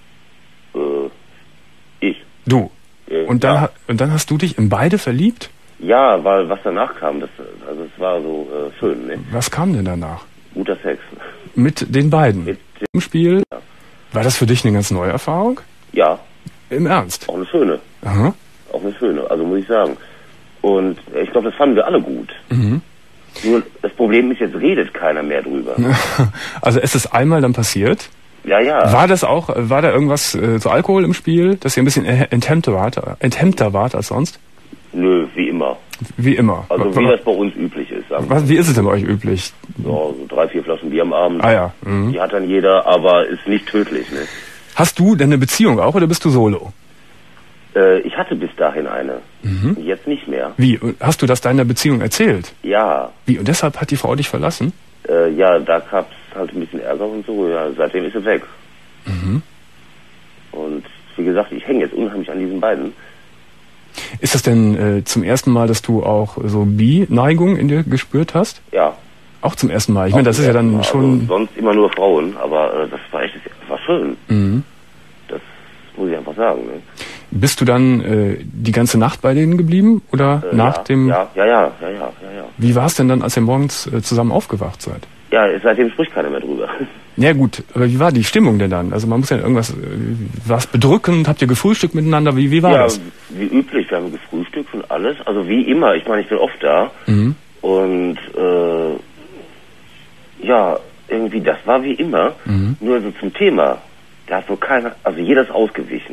Äh, ich. Du. Äh, und, dann, ja. und dann hast du dich in beide verliebt? Ja, weil was danach kam, das, also es war so äh, schön, ne? Was kam denn danach? Guter Sex. Mit den beiden? Mit dem Spiel? Ja. War das für dich eine ganz neue Erfahrung? Ja. Im Ernst? Auch eine schöne. Aha. Auch eine schöne, also muss ich sagen. Und ich glaube, das fanden wir alle gut. Mhm. Nur das Problem ist, jetzt redet keiner mehr drüber. Also ist es einmal dann passiert? Ja, ja. War das auch, war da irgendwas äh, zu Alkohol im Spiel, dass ihr ein bisschen enthemmter wart, enthemmter wart als sonst? Nö, wie immer. Wie immer? Also wie das bei uns üblich ist. Sagen Was, wie ist es denn bei euch üblich? So, so drei, vier Flaschen Bier am Abend. Ah ja. Mhm. Die hat dann jeder, aber ist nicht tödlich. Ne? Hast du denn eine Beziehung auch oder bist du solo? Äh, ich hatte bis dahin eine. Mhm. Jetzt nicht mehr. Wie? Hast du das deiner Beziehung erzählt? Ja. Wie? Und deshalb hat die Frau dich verlassen? Äh, ja, da gab es halt ein bisschen Ärger und so. Ja, seitdem ist sie weg. Mhm. Und wie gesagt, ich hänge jetzt unheimlich an diesen beiden. Ist das denn äh, zum ersten Mal, dass du auch so Bi-Neigung in dir gespürt hast? Ja. Auch zum ersten Mal? Ich meine, das ist ja dann Mal. schon... Also sonst immer nur Frauen, aber äh, das war echt, das war schön. Mhm. Das muss ich einfach sagen. Ne? Bist du dann äh, die ganze Nacht bei denen geblieben? Oder äh, nach ja, dem... Ja, ja, ja, ja, ja, ja, ja. Wie war es denn dann, als ihr morgens äh, zusammen aufgewacht seid? Ja, seitdem spricht keiner mehr drüber. Ja gut, aber wie war die Stimmung denn dann? Also man muss ja irgendwas, war es bedrückend? Habt ihr gefrühstückt miteinander? Wie, wie war ja, das? Wie üblich, wir haben gefrühstückt und alles. Also wie immer, ich meine, ich bin oft da. Mhm. Und äh, ja, irgendwie, das war wie immer. Mhm. Nur so zum Thema, da hat so keiner, also jeder ist ausgewichen.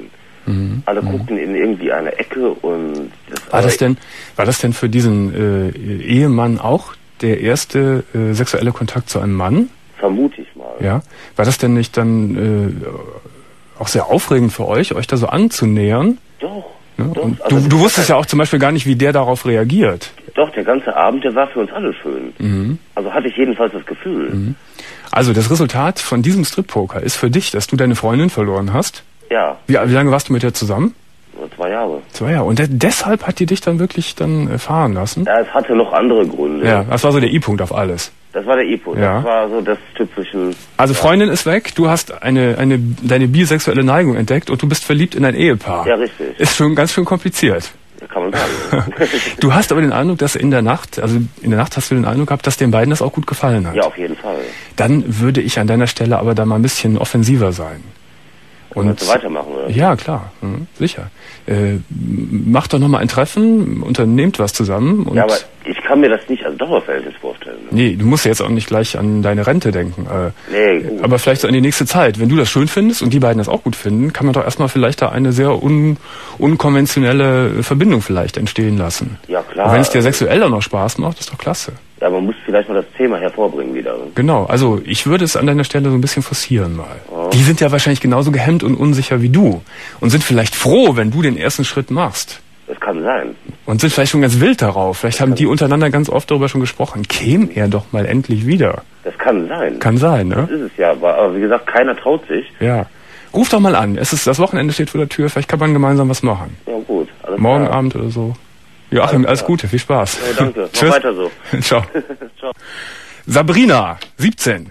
Mhm. Alle mhm. guckten in irgendwie eine Ecke und... Das war, das denn, war das denn für diesen äh, Ehemann auch der erste äh, sexuelle Kontakt zu einem Mann? Vermute ich mal. Ja. War das denn nicht dann äh, auch sehr aufregend für euch, euch da so anzunähern? Doch. Ja? doch. Und also du, du wusstest ja auch zum Beispiel gar nicht, wie der darauf reagiert. Doch, der ganze Abend, der war für uns alle schön. Mhm. Also hatte ich jedenfalls das Gefühl. Mhm. Also das Resultat von diesem Strip-Poker ist für dich, dass du deine Freundin verloren hast? Ja. Wie, wie lange warst du mit der zusammen? Zwei Jahre. Zwei Jahre. Und de deshalb hat die dich dann wirklich dann äh, fahren lassen? Ja, es hatte noch andere Gründe. Ja, das war so der I-Punkt auf alles. Das war der I-Punkt. Ja. Das war so das typische... Also Freundin ist weg, du hast eine, eine, deine bisexuelle Neigung entdeckt und du bist verliebt in ein Ehepaar. Ja, richtig. Ist schon ganz schön kompliziert. Das kann man sagen. Du hast aber den Eindruck, dass in der Nacht, also in der Nacht hast du den Eindruck gehabt, dass den beiden das auch gut gefallen hat. Ja, auf jeden Fall. Dann würde ich an deiner Stelle aber da mal ein bisschen offensiver sein. Und du weitermachen, oder? Ja, klar, mhm, sicher. Äh, macht doch nochmal ein Treffen, unternehmt was zusammen. Und ja, aber ich kann mir das nicht als Dauerverhältnis vorstellen. Ne? Nee, du musst ja jetzt auch nicht gleich an deine Rente denken. Äh, nee, gut. Aber vielleicht so an die nächste Zeit. Wenn du das schön findest und die beiden das auch gut finden, kann man doch erstmal vielleicht da eine sehr un unkonventionelle Verbindung vielleicht entstehen lassen. Ja, klar. Und wenn es dir sexuell auch noch Spaß macht, ist doch klasse. Ja, man muss vielleicht mal das Thema hervorbringen wieder. Genau, also ich würde es an deiner Stelle so ein bisschen forcieren mal. Oh. Die sind ja wahrscheinlich genauso gehemmt und unsicher wie du und sind vielleicht froh, wenn du den ersten Schritt machst. Das kann sein. Und sind vielleicht schon ganz wild darauf. Vielleicht das haben die untereinander ganz oft darüber schon gesprochen. Käme er doch mal endlich wieder. Das kann sein. Kann sein, ne? Das ist es ja, aber wie gesagt, keiner traut sich. Ja. Ruf doch mal an. Es ist, das Wochenende steht vor der Tür. Vielleicht kann man gemeinsam was machen. Ja, gut. Alles Morgen klar. Abend oder so. Joachim, alles, alles Gute, viel Spaß. Ja, danke. Tschüss. Mach weiter so. Ciao. Ciao. Sabrina, siebzehn.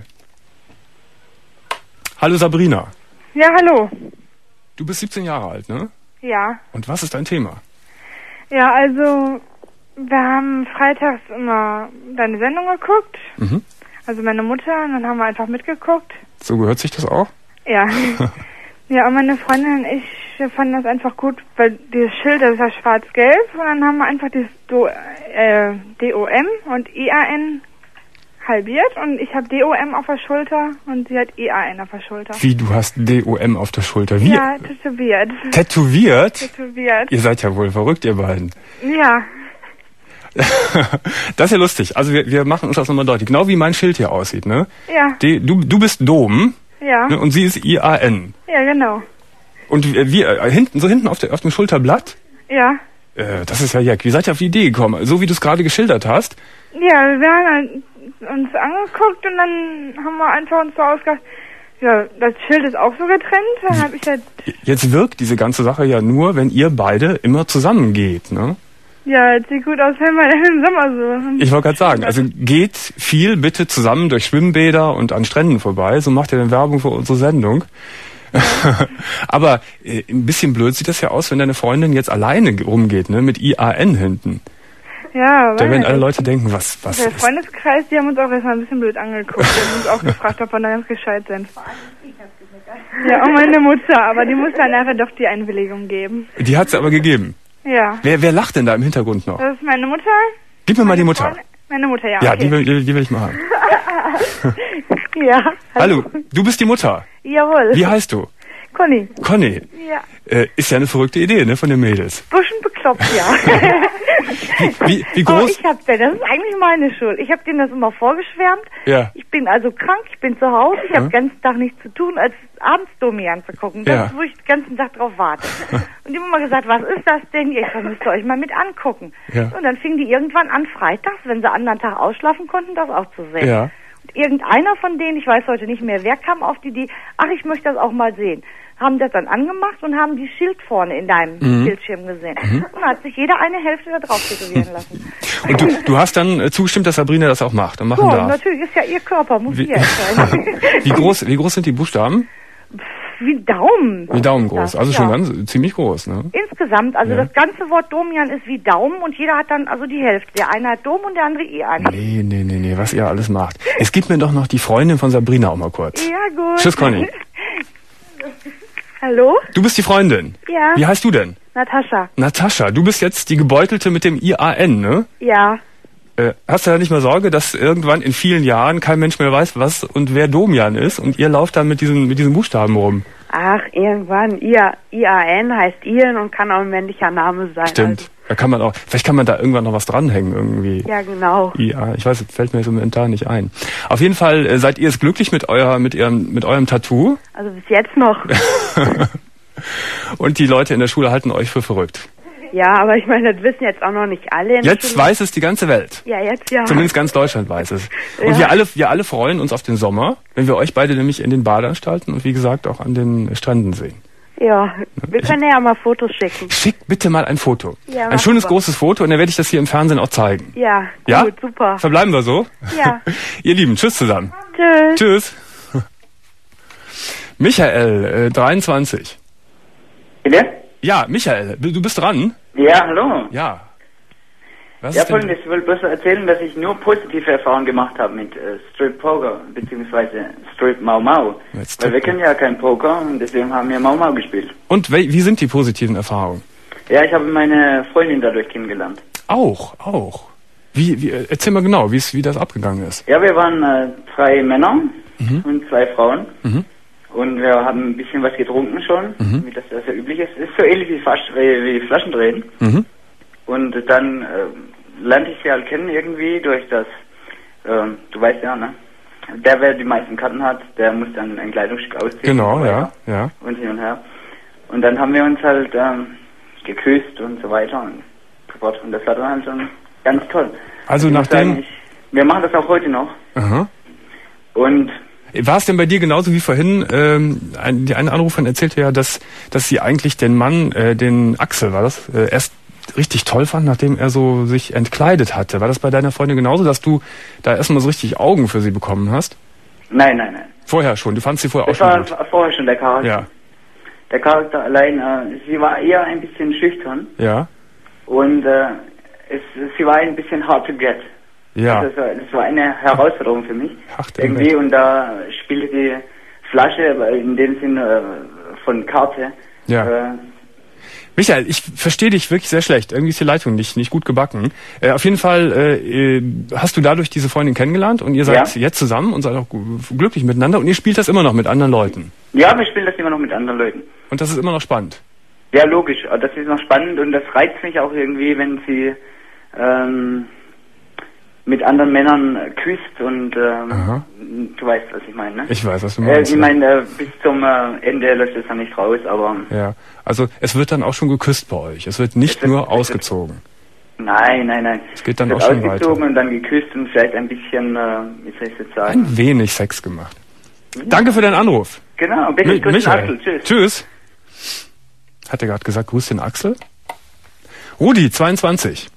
Hallo Sabrina. Ja, hallo. Du bist siebzehn Jahre alt, ne? Ja. Und was ist dein Thema? Ja, also wir haben freitags immer deine Sendung geguckt. Mhm. Also meine Mutter, und dann haben wir einfach mitgeguckt. So gehört sich das auch? Ja. Ja, und meine Freundin und ich, wir fanden das einfach gut, weil dieses Schild, das ist ja schwarz-gelb, und dann haben wir einfach dieses Do, äh, D O M und I A N halbiert, und ich habe D O M auf der Schulter und sie hat I A N auf der Schulter. Wie, du hast D O M auf der Schulter? Wie? Ja, tätowiert. Tätowiert? Tätowiert. Ihr seid ja wohl verrückt, ihr beiden. Ja. Das ist ja lustig. Also wir, wir machen uns das nochmal deutlich. Genau wie mein Schild hier aussieht, ne? Ja. Die, du, du bist Dom. Ja. Ne? Und sie ist I A N. Ja, genau. Und wie, wie äh, hinten, so hinten auf, der, auf dem Schulterblatt? Ja. Äh, das ist ja Jack. Wie seid ihr auf die Idee gekommen? So wie du es gerade geschildert hast? Ja, wir haben uns angeguckt und dann haben wir einfach uns so ausgedacht, ja, das Schild ist auch so getrennt, dann habe ich halt... Jetzt wirkt diese ganze Sache ja nur, wenn ihr beide immer zusammen geht, ne? Ja, jetzt sieht gut aus, wenn wir im Sommer so... Ich wollte gerade sagen, also geht viel bitte zusammen durch Schwimmbäder und an Stränden vorbei, so macht ihr dann Werbung für unsere Sendung. Aber äh, ein bisschen blöd sieht das ja aus, wenn deine Freundin jetzt alleine rumgeht, ne, mit I A N hinten. Ja, da werden alle Leute denken, was, was der Freundeskreis, die haben uns auch erstmal ein bisschen blöd angeguckt. Die haben uns auch gefragt, ob wir da ganz gescheit sind. Ja, auch meine Mutter, aber die muss dann nachher doch die Einwilligung geben. Die hat sie aber gegeben? Ja. Wer, wer lacht denn da im Hintergrund noch? Das ist meine Mutter. Gib mir mal die Mutter. Freundin, meine Mutter, ja. Ja, okay. die, will, die will ich mal haben. Ja. Hallo. Hallo, du bist die Mutter. Jawohl. Wie heißt du? Conny. Conny. Ja. Äh, ist ja eine verrückte Idee, ne, von den Mädels. Bisschen bekloppt, ja. wie, wie groß? Oh, ich hab den, das ist eigentlich meine Schuld. Ich habe denen das immer vorgeschwärmt. Ja. Ich bin also krank, ich bin zu Hause, ich habe ja. den ganzen Tag nichts zu tun, als abends Domi anzugucken. Das ja. ist, wo ich den ganzen Tag drauf warte. Und die haben immer gesagt, was ist das denn? Ja, ich müsst ihr euch mal mit angucken. Ja. Und dann fingen die irgendwann an, freitags, wenn sie anderen Tag ausschlafen konnten, das auch zu sehen. Ja. Und irgendeiner von denen, ich weiß heute nicht mehr, wer kam auf die Idee, ach, ich möchte das auch mal sehen. Haben das dann angemacht und haben die Schild vorne in deinem mhm. Bildschirm gesehen. Mhm. Und hat sich jeder eine Hälfte da drauf tätowieren lassen. Und du, du hast dann äh, zugestimmt, dass Sabrina das auch macht und machen so, darf? Natürlich, ist ja ihr Körper, muss wie, sie entscheiden. wie, groß, wie groß sind die Buchstaben? Wie Daumen. Wie Daumen groß, das, also ja. schon ganz ziemlich groß, ne? Insgesamt, also ja. das ganze Wort Domian ist wie Daumen und jeder hat dann also die Hälfte. Der eine hat Dom und der andere I A N. Nee, nee, nee, nee, was ihr alles macht. Es gibt mir doch noch die Freundin von Sabrina auch mal kurz. Ja, gut. Tschüss, Conny. Hallo? Du bist die Freundin. Ja. Wie heißt du denn? Natascha. Natascha, du bist jetzt die Gebeutelte mit dem I A N, ne? Ja. Äh, hast du da nicht mal Sorge, dass irgendwann in vielen Jahren kein Mensch mehr weiß, was und wer Domian ist und ihr lauft dann mit diesen, mit diesen Buchstaben rum? Ach, irgendwann. I A N heißt Ian und kann auch ein männlicher Name sein. Stimmt. Also. Da kann man auch, vielleicht kann man da irgendwann noch was dranhängen irgendwie. Ja, genau. Ja, ich weiß, fällt mir so momentan nicht ein. Auf jeden Fall äh, seid ihr jetzt glücklich mit euer, mit ihrem, mit eurem Tattoo? Also bis jetzt noch. Und die Leute in der Schule halten euch für verrückt. Ja, aber ich meine, das wissen jetzt auch noch nicht alle. In Jetzt der Schule. weiß es die ganze Welt. Ja, jetzt ja. Zumindest ganz Deutschland weiß es. Und Ja. wir alle, wir alle freuen uns auf den Sommer, wenn wir euch beide nämlich in den Badeanstalten und wie gesagt auch an den Stränden sehen. Ja, wir können ja mal Fotos schicken. Schickt bitte mal ein Foto. Ja, ein schönes wir. großes Foto und dann werde ich das hier im Fernsehen auch zeigen. Ja, Ja? gut, super. Verbleiben wir so? Ja. Ihr Lieben, tschüss zusammen. Tschüss. Tschüss. Michael, äh, dreiundzwanzig. Bitte? Ja, Michael, du bist dran? Ja, hallo. Ja. Was ja, ist denn- folgendes, ich will bloß erzählen, dass ich nur positive Erfahrungen gemacht habe mit äh, Strip Poker, beziehungsweise Strip Mau Mau. Jetzt Weil wir Strip- kennen ja kein Poker und deswegen haben wir Mau Mau gespielt. Und wie, wie sind die positiven Erfahrungen? Ja, ich habe meine Freundin dadurch kennengelernt. Auch, auch. Wie, wie, äh, erzähl mal genau, wie's, wie das abgegangen ist. Ja, wir waren äh, drei Männer Mhm. und zwei Frauen. Mhm. Und wir haben ein bisschen was getrunken schon, Mhm. wie das ja so üblich ist. Ist so ähnlich wie, Fasch wie, wie Flaschendrehen. Mhm. Und dann äh, lernte ich sie halt kennen irgendwie durch das, ähm, du weißt ja, ne? Der, wer die meisten Karten hat, der muss dann ein Kleidungsstück ausziehen. Genau, und so ja, weiter. ja. Und hin und her. Und dann haben wir uns halt ähm, geküsst und so weiter und so fort. Und das war dann halt schon ganz toll. Also Ich muss nachdem- sagen, ich, wir machen das auch heute noch. Aha. Und War es denn bei dir genauso wie vorhin? Ähm, ein, die eine Anruferin erzählte ja, dass, dass sie eigentlich den Mann, äh, den Axel war das, äh, erst richtig toll fand, nachdem er so sich entkleidet hatte. War das bei deiner Freundin genauso, dass du da erstmal so richtig Augen für sie bekommen hast? nein, nein, nein. Vorher schon, du fandst sie vorher Das auch war schon gut. vorher schon der Charakter. Ja, Der Charakter allein, äh, sie war eher ein bisschen schüchtern ja, und äh, es, sie war ein bisschen hard to get. ja. Das, war, das war eine Herausforderung für mich. Hart im Irgendwie Bett. und da spielte die Flasche äh, in dem Sinn äh, von Karte. Ja. Äh, Michael, ich verstehe dich wirklich sehr schlecht. Irgendwie ist die Leitung nicht, nicht gut gebacken. Äh, auf jeden Fall äh, äh, hast du dadurch diese Freundin kennengelernt und ihr seid Ja. jetzt zusammen und seid auch gu- glücklich miteinander und ihr spielt das immer noch mit anderen Leuten. ja, wir spielen das immer noch mit anderen Leuten. Und das ist immer noch spannend. Ja, logisch. Aber das ist noch spannend und das reizt mich auch irgendwie, wenn sie ähm, mit anderen Männern küsst und ähm, Aha. du weißt, was ich meine, ne? Ich weiß, was du Äh, meinst. ich meine, äh, bis zum äh, Ende läuft es dann nicht raus, aber Ja, also es wird dann auch schon geküsst bei euch. Es wird nicht Es wird- nur es wird- ausgezogen. nein, nein, nein. Es geht dann wird auch schon ausgezogen weiter. und dann geküsst und vielleicht ein bisschen, äh, wie soll ich jetzt sagen? Ein wenig Sex gemacht. Danke für deinen Anruf. Genau, bitte Mi- grüß den Michael. Axel. Tschüss. Tschüss. Hat er gerade gesagt, grüß den Axel? Rudi, zweiundzwanzig.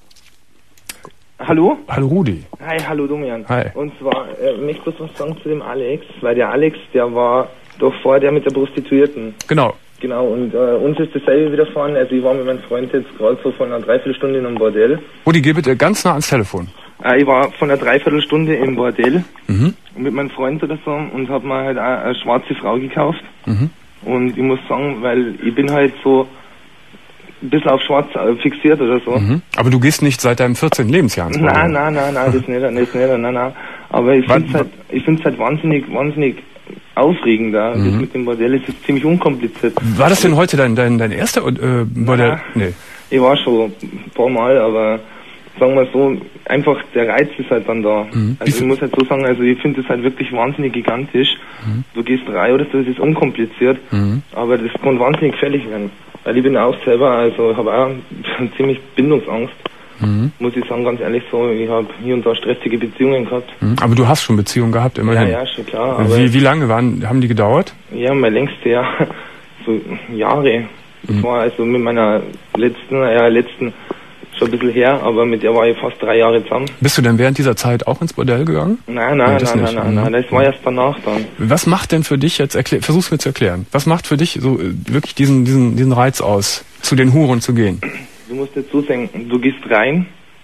Hallo? Hallo Rudi. Hi, hallo Domian. Hi. Und zwar, äh, möchte ich bloß was sagen zu dem Alex, weil der Alex, der war doch vorher der mit der Prostituierten. Genau. Genau, und äh, uns ist dasselbe widerfahren. Also ich war mit meinem Freund jetzt gerade so von einer Dreiviertelstunde in einem Bordell. Rudi, geh bitte ganz nah ans Telefon. Äh, ich war von einer Dreiviertelstunde im Bordell Mhm. mit meinem Freund oder so und habe mir halt eine, eine schwarze Frau gekauft. Mhm. Und ich muss sagen, weil ich bin halt so ein bisschen auf schwarz äh, fixiert oder so. Mhm. Aber du gehst nicht seit deinem vierzehnten Lebensjahr ins Bordell. Nein, nein, nein, nein, das nicht, das nicht, nein, nein. Aber ich Wann- finde es halt, ich find's halt wahnsinnig, wahnsinnig aufregend da. Mhm. Das mit dem Bordell ist jetzt ziemlich unkompliziert. War das denn heute dein, dein, dein erster äh, Bordell? Nein. Nee. Ich war schon ein paar Mal, aber sagen wir so, einfach der Reiz ist halt dann da. Mhm. Wie Also viel- ich muss halt so sagen, also ich finde das halt wirklich wahnsinnig gigantisch. Mhm. Du gehst rein oder so, das ist unkompliziert, Mhm. aber das kann wahnsinnig gefährlich werden. Weil ich bin auch selber, also habe auch ziemlich Bindungsangst. Mhm. Muss ich sagen, ganz ehrlich so, ich habe hier und da stressige Beziehungen gehabt. Mhm. Aber du hast schon Beziehungen gehabt, immerhin. Ja, ja, schon klar. Aber Wie, wie lange waren, haben die gedauert? ja, mein längste Jahr, so Jahre. Das Mhm. war also mit meiner letzten, ja, letzten schon ein bisschen her, aber mit der war ich fast drei Jahre zusammen. Bist du denn während dieser Zeit auch ins Bordell gegangen? Nein, Nee, nein, das nein, nicht. nein, nein, Mhm. nein, das war erst danach dann. Was macht denn für dich jetzt, erklär, versuch's mir zu erklären, was macht für dich so äh, wirklich diesen, diesen, diesen Reiz aus, zu den Huren zu gehen? Du musst jetzt so sagen, du gehst rein,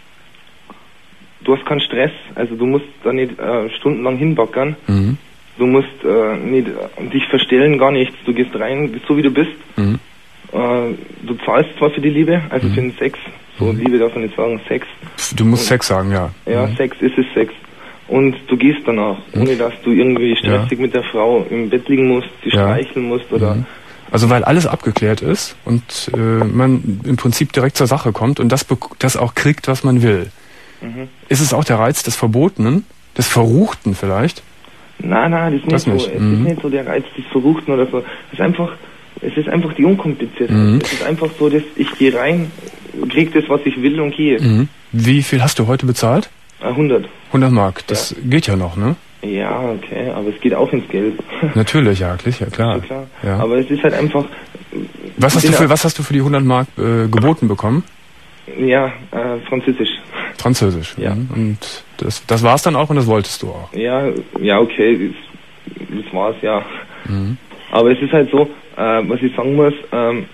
du hast keinen Stress, also du musst da nicht äh, stundenlang hinbackern, Mhm. du musst äh, nicht äh, dich verstellen, gar nichts, du gehst rein, so wie du bist. Mhm. Äh, du zahlst zwar für die Liebe, also Mhm. für den Sex, so Liebe darf man nicht sagen, Sex. Du musst Sex sagen, ja. Ja, Mhm. Sex ist es Sex. und du gehst danach, mhm. ohne dass du irgendwie stressig ja. mit der Frau im Bett liegen musst, sie ja. streicheln musst oder... Mhm. Also weil alles abgeklärt ist und äh, man im Prinzip direkt zur Sache kommt und das, das auch kriegt, was man will. Mhm. Ist es auch der Reiz des Verbotenen, des Verruchten vielleicht? Nein, nein, das ist nicht das so. Nicht. Es mhm. ist nicht so der Reiz des Verruchten oder so. Es ist einfach, es ist einfach die Unkompliziertheit. Mhm. Es ist einfach so, dass ich gehe rein, krieg das, was ich will und gehe. Mhm. Wie viel hast du heute bezahlt? hundert. hundert Mark, das ja. geht ja noch, ne? Ja, okay, aber es geht auch ins Geld. Natürlich, ja, klar. klar. Ja, klar. Ja. Aber es ist halt einfach... Was hast, du für, was hast du für die hundert Mark äh, geboten bekommen? Ja, äh, Französisch. Französisch, ja. Und das, das war's dann auch und das wolltest du auch? Ja, ja, okay, das, das war's, ja. Mhm. Aber es ist halt so, äh, was ich sagen muss, ähm,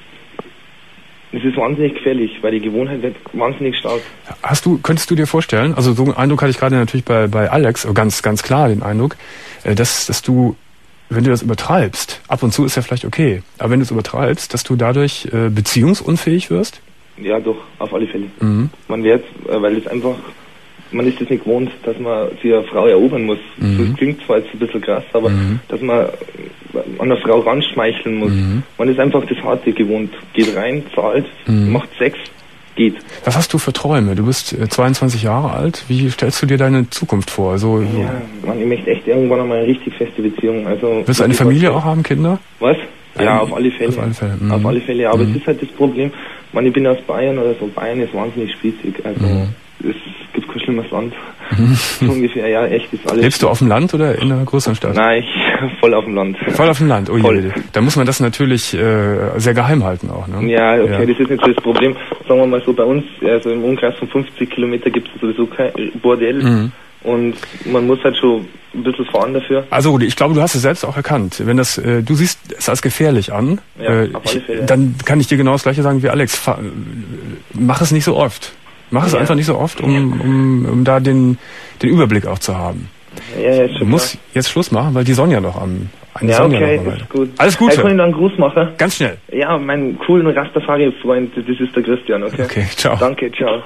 es ist wahnsinnig gefährlich, weil die Gewohnheit wird wahnsinnig stark. Hast du, könntest du dir vorstellen, also so einen Eindruck hatte ich gerade natürlich bei, bei Alex, ganz, ganz klar den Eindruck, dass, dass du, wenn du das übertreibst, ab und zu ist ja vielleicht okay, aber wenn du es übertreibst, dass du dadurch äh, beziehungsunfähig wirst? Ja, doch, auf alle Fälle. Mhm. Man wird, äh, weil es einfach, man ist es nicht gewohnt, dass man sich eine Frau erobern muss. Mhm. Das klingt zwar jetzt ein bisschen krass, aber mhm. dass man an eine Frau ranschmeicheln muss. Mhm. Man ist einfach das Harte gewohnt. Geht rein, zahlt, mhm. macht Sex, geht. Was hast du für Träume? Du bist zweiundzwanzig Jahre alt. Wie stellst du dir deine Zukunft vor? So, ja, man, ich möchte echt irgendwann einmal eine richtig feste Beziehung. Also, willst du eine Familie auch haben, Kinder? Was? Ja, auf alle Fälle. Auf alle Fälle, mhm. auf alle Fälle. Aber mhm. es ist halt das Problem, man, ich bin aus Bayern oder so. Bayern ist wahnsinnig spießig. Also mhm. es gibt kein schlimmes Land. So ungefähr, ja, echt ist alles. Lebst du auf dem Land oder in einer größeren Stadt? Nein, ich, voll auf dem Land. Voll auf dem Land, oh je. Da muss man das natürlich äh, sehr geheim halten auch, ne? Ja, okay, ja. Das ist nicht so das Problem. Sagen wir mal so, bei uns, also im Umkreis von fünfzig Kilometer gibt es sowieso kein Bordell. Mhm. Und man muss halt schon ein bisschen fahren dafür. Also Rudi, ich glaube, du hast es selbst auch erkannt. Wenn das, äh, du siehst es als gefährlich an, ja, äh, auf alle Fälle, ich, dann kann ich dir genau das Gleiche sagen wie Alex. Fahr, mach es nicht so oft. Mach es ja. einfach nicht so oft, um, um, um da den, den Überblick auch zu haben. Ja, ja, ist schon du musst klar. Jetzt Schluss machen, weil die Sonja noch am... Ja, Sonja okay, noch ist gut. Alles Gute. Ich kann Ihnen noch einen Gruß machen. Ganz schnell. Ja, meinen coolen Rastafari-Freund, das ist der Christian, okay? Okay, ciao. Danke, ciao.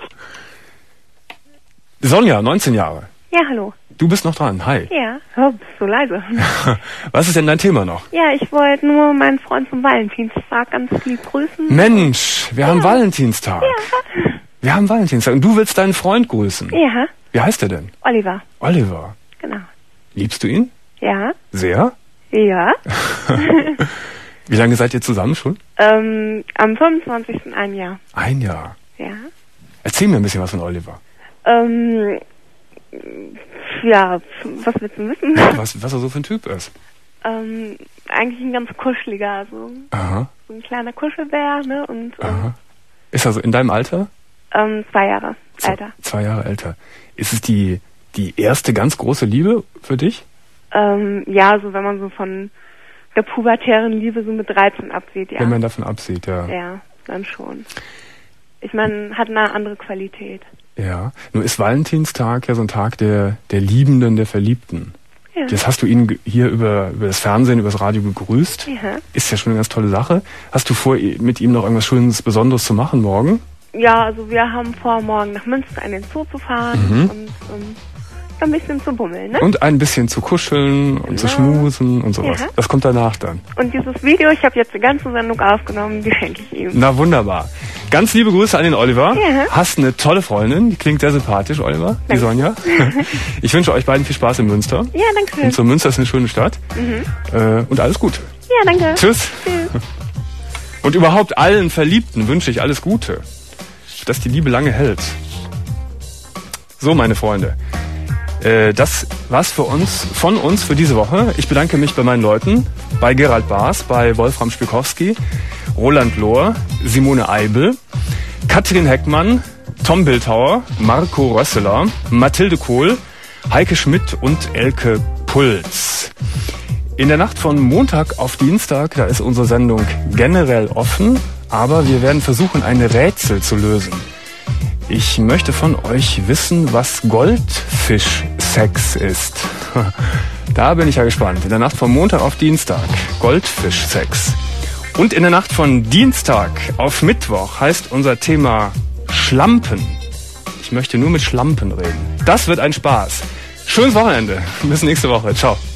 Sonja, neunzehn Jahre. Ja, hallo. Du bist noch dran, hi. Ja, oh, bist so leise. Was ist denn dein Thema noch? Ja, ich wollte nur meinen Freund zum Valentinstag ganz lieb grüßen. Mensch, wir ja. haben Valentinstag. Ja. Wir haben Valentinstag und du willst deinen Freund grüßen. Ja. Wie heißt er denn? Oliver. Oliver. Genau. Liebst du ihn? Ja. Sehr? Ja. Wie lange seid ihr zusammen schon? Ähm, am fünfundzwanzigsten ein Jahr. Ein Jahr? Ja. Erzähl mir ein bisschen was von Oliver. Ähm, ja, was willst du wissen? Was, was er so für ein Typ ist? Ähm, eigentlich ein ganz kuscheliger, so. Aha. So ein kleiner Kuschelbär, ne? Und, Aha. Ist er so in deinem Alter? Ähm, zwei Jahre älter. Zwei Jahre älter. Ist es die, die erste ganz große Liebe für dich? Ähm, ja, so wenn man so von der pubertären Liebe so mit dreizehn absieht, ja. Wenn man davon absieht, ja. Ja, dann schon. Ich meine, hat eine andere Qualität. Ja, nur ist Valentinstag ja so ein Tag der, der Liebenden, der Verliebten. Ja. Jetzt hast du ihn hier über, über das Fernsehen, über das Radio gegrüßt. Ja. Ist ja schon eine ganz tolle Sache. Hast du vor, mit ihm noch irgendwas Schönes, Besonderes zu machen morgen? Ja, also wir haben vor, morgen nach Münster in den Zoo zu fahren mhm. und um, ein bisschen zu bummeln, ne? Und ein bisschen zu kuscheln und genau. zu schmusen und sowas. Ja. Das kommt danach dann. Und dieses Video, ich habe jetzt die ganze Sendung aufgenommen, die schenke ich ihm. Na wunderbar. Ganz liebe Grüße an den Oliver. Ja. Hast eine tolle Freundin, die klingt sehr sympathisch, Oliver, die Sonja. Ich wünsche euch beiden viel Spaß in Münster. Ja, danke schön. Und so Münster ist eine schöne Stadt. Mhm. Äh, und alles Gute. Ja, danke. Tschüss. Tschüss. Und überhaupt allen Verliebten wünsche ich alles Gute. Dass die Liebe lange hält. So, meine Freunde. Äh, das war's für uns, von uns für diese Woche. Ich bedanke mich bei meinen Leuten, bei Gerald Baas, bei Wolfram Spikowski, Roland Lohr, Simone Eibel, Katrin Heckmann, Tom Bildhauer, Marco Rösseler, Mathilde Kohl, Heike Schmidt und Elke Puls. In der Nacht von Montag auf Dienstag, da ist unsere Sendung generell offen, aber wir werden versuchen, ein Rätsel zu lösen. Ich möchte von euch wissen, was Goldfischsex ist. Da bin ich ja gespannt. In der Nacht von Montag auf Dienstag, Goldfischsex. Und in der Nacht von Dienstag auf Mittwoch heißt unser Thema Schlampen. Ich möchte nur mit Schlampen reden. Das wird ein Spaß. Schönes Wochenende. Bis nächste Woche. Ciao.